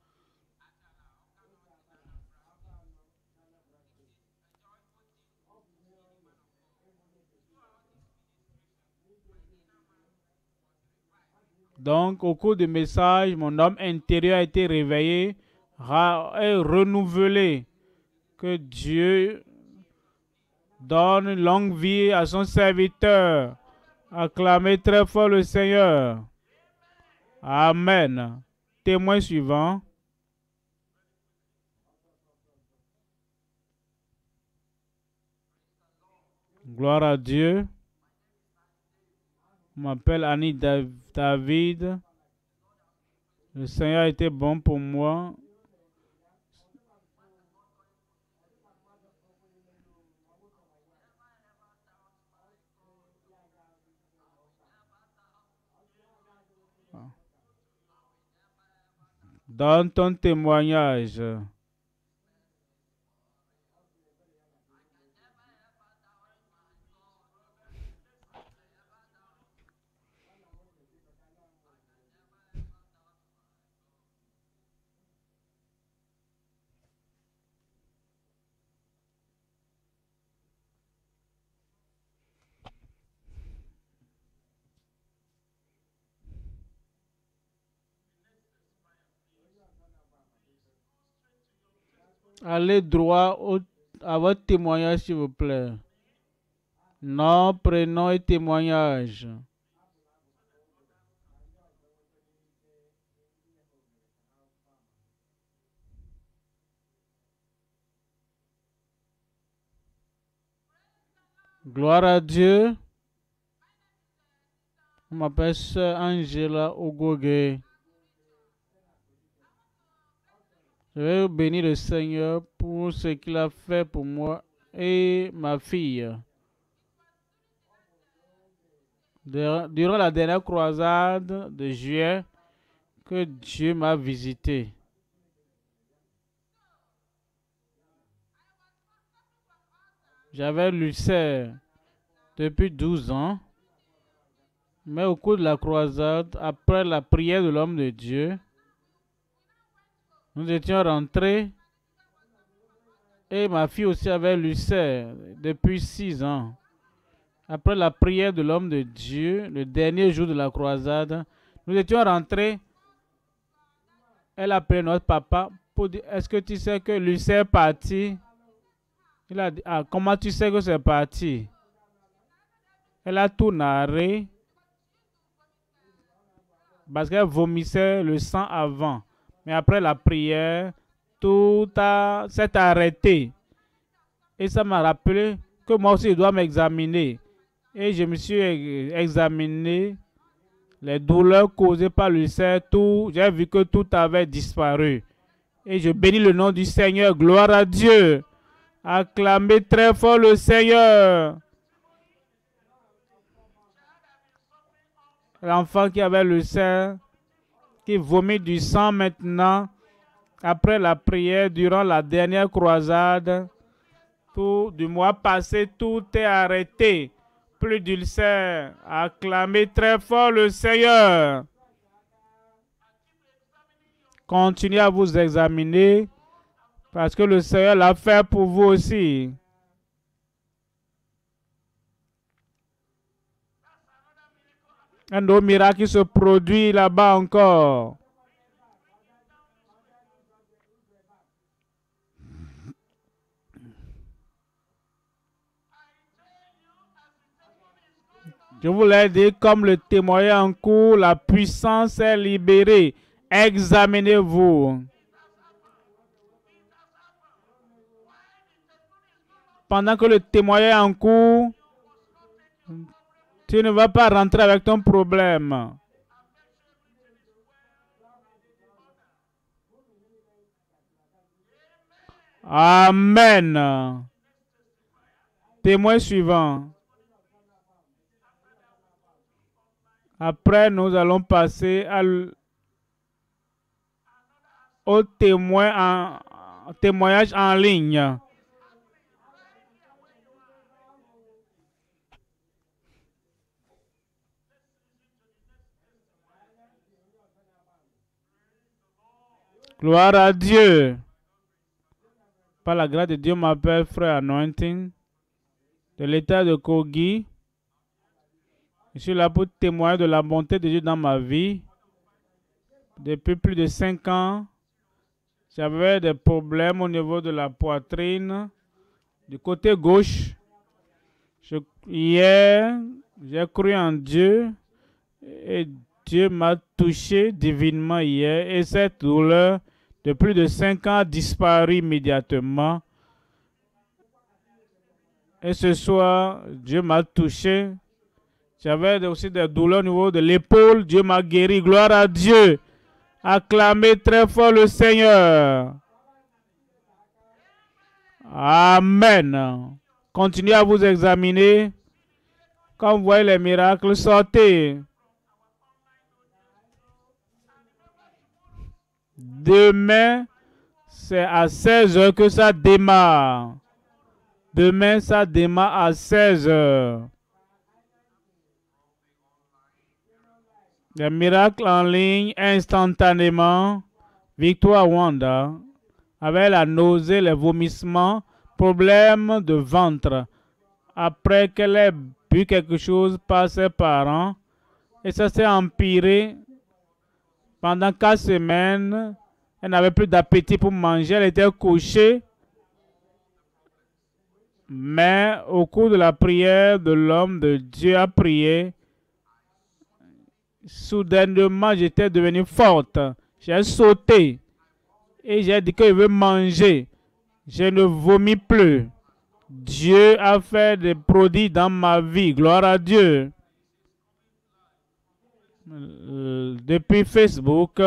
Donc, au cours du message, mon homme intérieur a été réveillé et renouvelé. Que Dieu donne longue vie à son serviteur. Acclamez très fort le Seigneur. Amen. Témoin suivant. Gloire à Dieu. Je m'appelle Annie David. Le Seigneur a été bon pour moi. Donne ton témoignage. Allez droit à votre témoignage, s'il vous plaît. Nom, prénom et témoignage. Gloire à Dieu. Je m'appelle Sœur Angela Ogoge. Je vais bénir le Seigneur pour ce qu'il a fait pour moi et ma fille. Durant la dernière croisade de juillet, que Dieu m'a visité. J'avais l'ulcère depuis 12 ans, mais au cours de la croisade, après la prière de l'homme de Dieu, nous étions rentrés et ma fille aussi avait l'ulcère depuis 6 ans. Après la prière de l'homme de Dieu, le dernier jour de la croisade, nous étions rentrés. Elle a appelé notre papa pour dire, est-ce que tu sais que l'ulcère est parti? Il a dit, ah, comment tu sais que c'est parti? Elle a tout narré parce qu'elle vomissait le sang avant. Mais après la prière, tout s'est arrêté. Et ça m'a rappelé que moi aussi, je dois m'examiner. Et je me suis examiné. Les douleurs causées par l'ulcère, j'ai vu que tout avait disparu. Et je bénis le nom du Seigneur. Gloire à Dieu. Acclamez très fort le Seigneur. L'enfant qui avait l'ulcère, qui vomit du sang maintenant, après la prière, durant la dernière croisade, du mois passé, tout est arrêté. Plus d'ulcère. Acclamez très fort le Seigneur. Continuez à vous examiner parce que le Seigneur l'a fait pour vous aussi. Un autre miracle qui se produit là-bas encore. Je vous l'ai dit, comme le témoignage en cours, la puissance est libérée. Examinez-vous. Pendant que le témoignage est en cours, tu ne vas pas rentrer avec ton problème. Amen. Témoin suivant. Après, nous allons passer au témoignage en ligne. Gloire à Dieu. Par la grâce de Dieu, m'appelle frère Anointing de l'état de Kogi. Je suis là pour témoigner de la bonté de Dieu dans ma vie. Depuis plus de 5 ans, j'avais des problèmes au niveau de la poitrine, du côté gauche. Hier, j'ai cru en Dieu et Dieu m'a touché divinement hier et cette douleur de plus de 5 ans a disparu immédiatement. Et ce soir, Dieu m'a touché. J'avais aussi des douleurs au niveau de l'épaule. Dieu m'a guéri. Gloire à Dieu. Acclamez très fort le Seigneur. Amen. Continuez à vous examiner. Quand vous voyez les miracles, sortez. Demain, c'est à 16 h que ça démarre. Demain, ça démarre à 16 h. Les miracles en ligne instantanément. Victoire Wanda. Avec la nausée, les vomissements, problème de ventre. Après qu'elle ait bu quelque chose par ses parents. Et ça s'est empiré. Pendant 4 semaines, elle n'avait plus d'appétit pour manger. Elle était couchée. Mais au cours de la prière de l'homme de Dieu a prié. Soudainement, j'étais devenue forte. J'ai sauté. Et j'ai dit que je veux manger. Je ne vomis plus. Dieu a fait des prodiges dans ma vie. Gloire à Dieu. Depuis Facebook,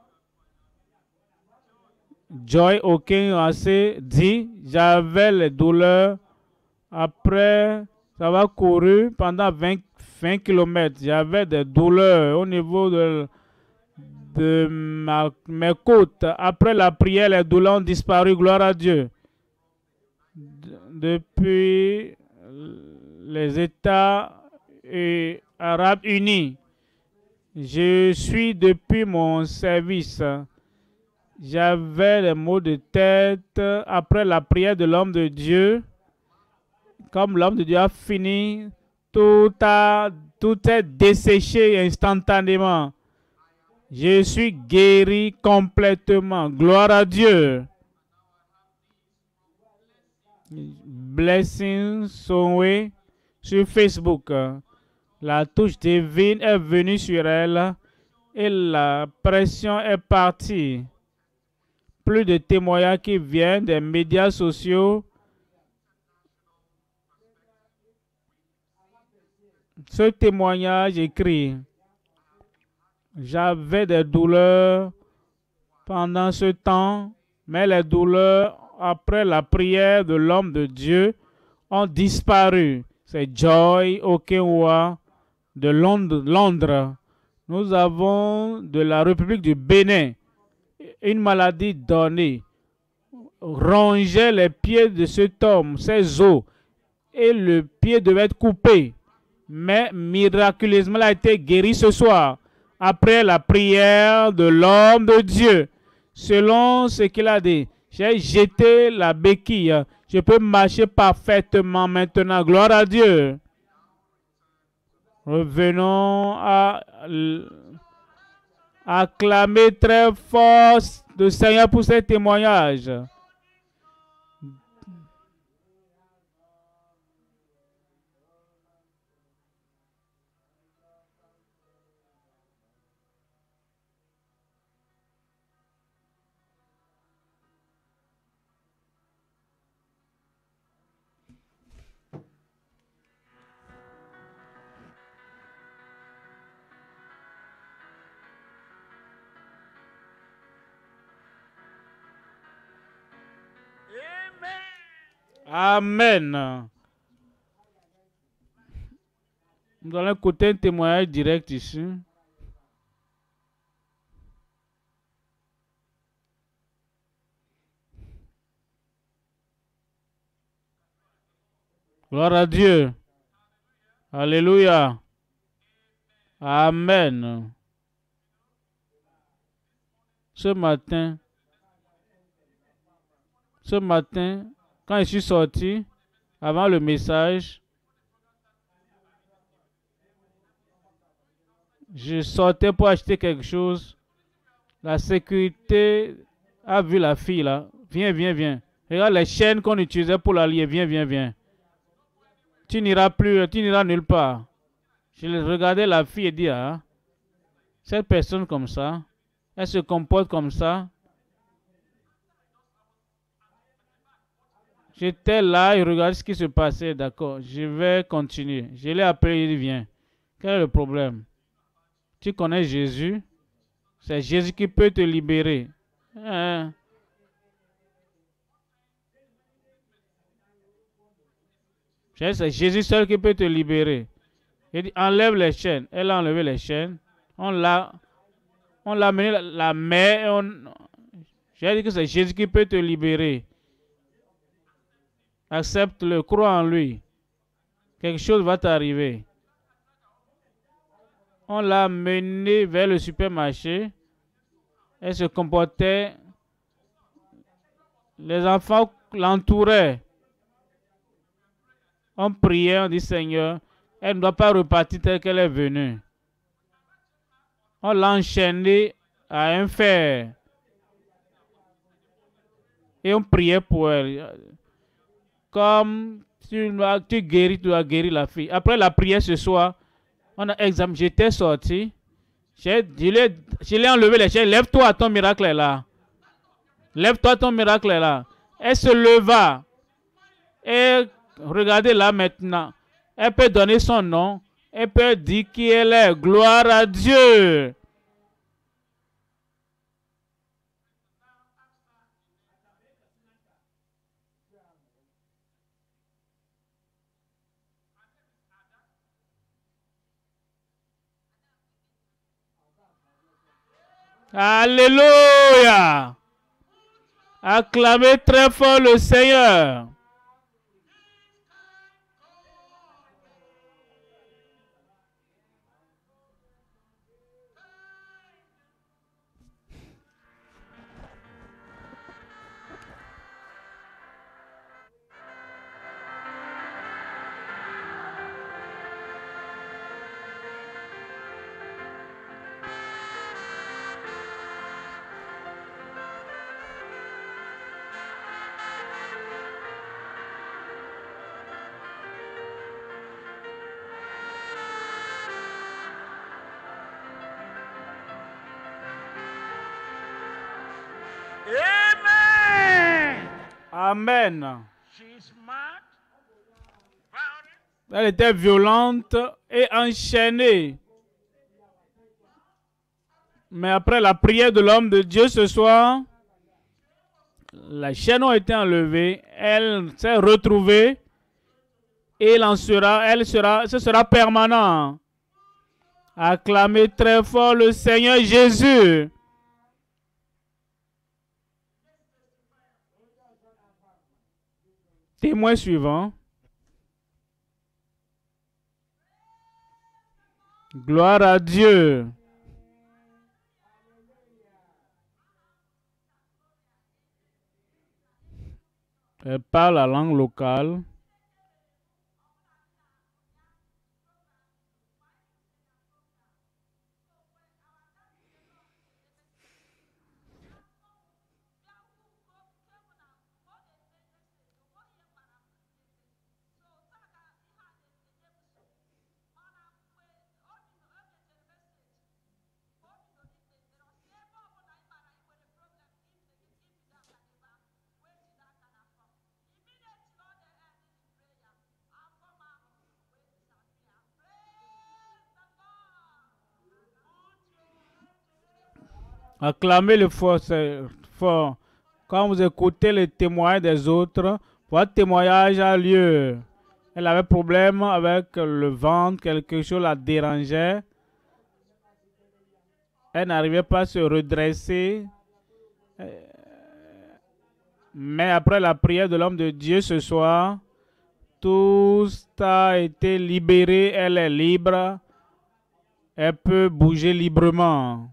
Joy Okenase dit, j'avais les douleurs. Après, ça va courir pendant 20 km. J'avais des douleurs au niveau de mes côtes. Après la prière, les douleurs ont disparu. Gloire à Dieu. Depuis les États arabes unis, je suis depuis mon service. J'avais les maux de tête après la prière de l'homme de Dieu. Comme l'homme de Dieu a fini, tout est desséché instantanément. Je suis guéri complètement. Gloire à Dieu. Blessing Sonwe sur Facebook. La touche divine est venue sur elle et la pression est partie. Plus de témoignages qui viennent des médias sociaux. Ce témoignage écrit, j'avais des douleurs pendant ce temps, mais les douleurs après la prière de l'homme de Dieu ont disparu. C'est Joy Okenwa de Londres. Nous avons de la République du Bénin une maladie donnée. Rongeait les pieds de cet homme, ses os, et le pied devait être coupé. Mais miraculeusement, il a été guéri ce soir, après la prière de l'homme de Dieu. Selon ce qu'il a dit, j'ai jeté la béquille. Je peux marcher parfaitement maintenant. Gloire à Dieu. Revenons à acclamer très fort le Seigneur pour ces témoignages. Amen. Nous allons écouter un témoignage direct ici. Gloire à Dieu. Alléluia. Amen. Ce matin, quand je suis sorti, avant le message, je sortais pour acheter quelque chose. La sécurité a vu la fille là. Viens, viens, viens. Regarde les chaînes qu'on utilisait pour la lier. Viens, viens, viens. Tu n'iras plus, tu n'iras nulle part. Je regardais la fille et dis, ah, cette personne comme ça, elle se comporte comme ça. J'étais là et regardais ce qui se passait. D'accord, je vais continuer. Je l'ai appelé, il dit, viens. Quel est le problème? Tu connais Jésus? C'est Jésus qui peut te libérer. Hein? C'est Jésus seul qui peut te libérer. Il dit, enlève les chaînes. Elle a enlevé les chaînes. On l'a amené la main. J'ai dit que c'est Jésus qui peut te libérer. Accepte-le, crois en lui. Quelque chose va t'arriver. On l'a menée vers le supermarché. Elle se comportait. Les enfants l'entouraient. On priait, on dit Seigneur, elle ne doit pas repartir telle qu'elle est venue. On l'a enchaînée à un fer. Et on priait pour elle. Comme tu guéris, tu as guéri la fille. Après la prière ce soir, on a examiné. J'étais sorti. Je l'ai enlevé les chaînes. Lève-toi, ton miracle est là. Lève-toi, ton miracle est là. Elle se leva. Et regardez là maintenant. Elle peut donner son nom. Elle peut dire qui elle est. Gloire à Dieu. Alléluia. Acclamez très fort le Seigneur. Amen. Elle était violente et enchaînée. Mais après la prière de l'homme de Dieu ce soir, les chaînes ont été enlevées. Elle s'est retrouvée. Et ce sera permanent. Acclamez très fort le Seigneur Jésus. Témoin suivant. Gloire à Dieu. Elle parle la langue locale. Acclamez le fort, fort. Quand vous écoutez les témoins des autres, Votre témoignage a lieu. Elle avait problème avec le ventre, quelque chose la dérangeait. Elle n'arrivait pas à se redresser. Mais après la prière de l'homme de Dieu ce soir, tout a été libéré. Elle est libre. Elle peut bouger librement.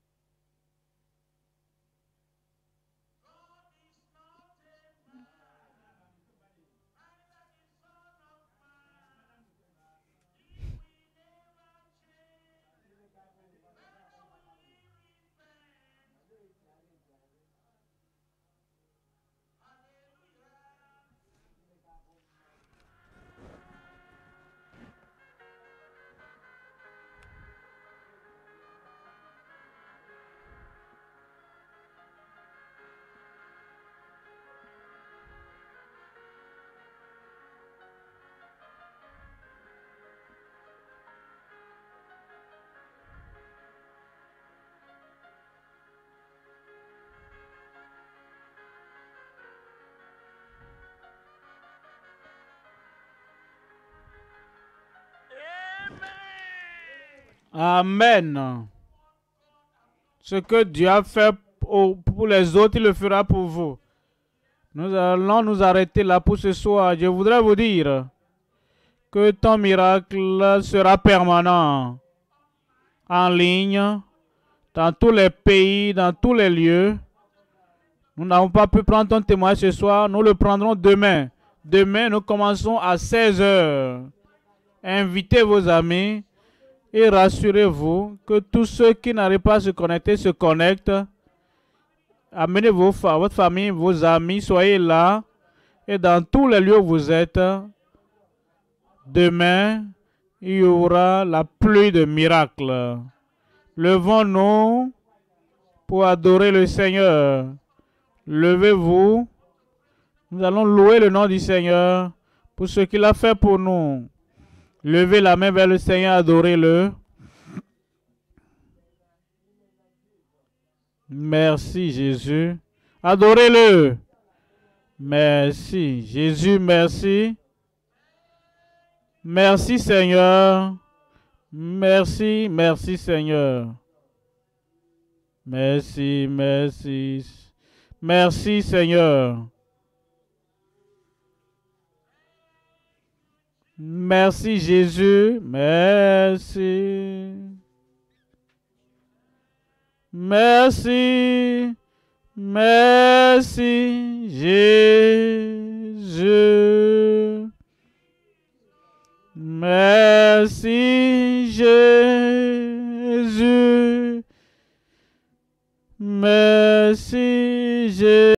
Amen. Ce que Dieu a fait pour les autres, il le fera pour vous. Nous allons nous arrêter là pour ce soir. Je voudrais vous dire que ton miracle sera permanent, en ligne, dans tous les pays, dans tous les lieux. Nous n'avons pas pu prendre ton témoignage ce soir, nous le prendrons demain. Demain, nous commençons à 16 heures. Invitez vos amis et rassurez-vous que tous ceux qui n'arrivent pas à se connecter se connectent. Amenez votre famille, vos amis, soyez là. Et dans tous les lieux où vous êtes, demain, il y aura la pluie de miracles. Levons-nous pour adorer le Seigneur. Levez-vous. Nous allons louer le nom du Seigneur pour ce qu'il a fait pour nous. Levez la main vers le Seigneur, adorez-le. Merci Jésus. Adorez-le. Merci Jésus, merci. Merci Seigneur. Merci, merci Seigneur. Merci, merci. Merci Seigneur. Merci Jésus. Merci. Merci. Merci Jésus. Merci Jésus. Merci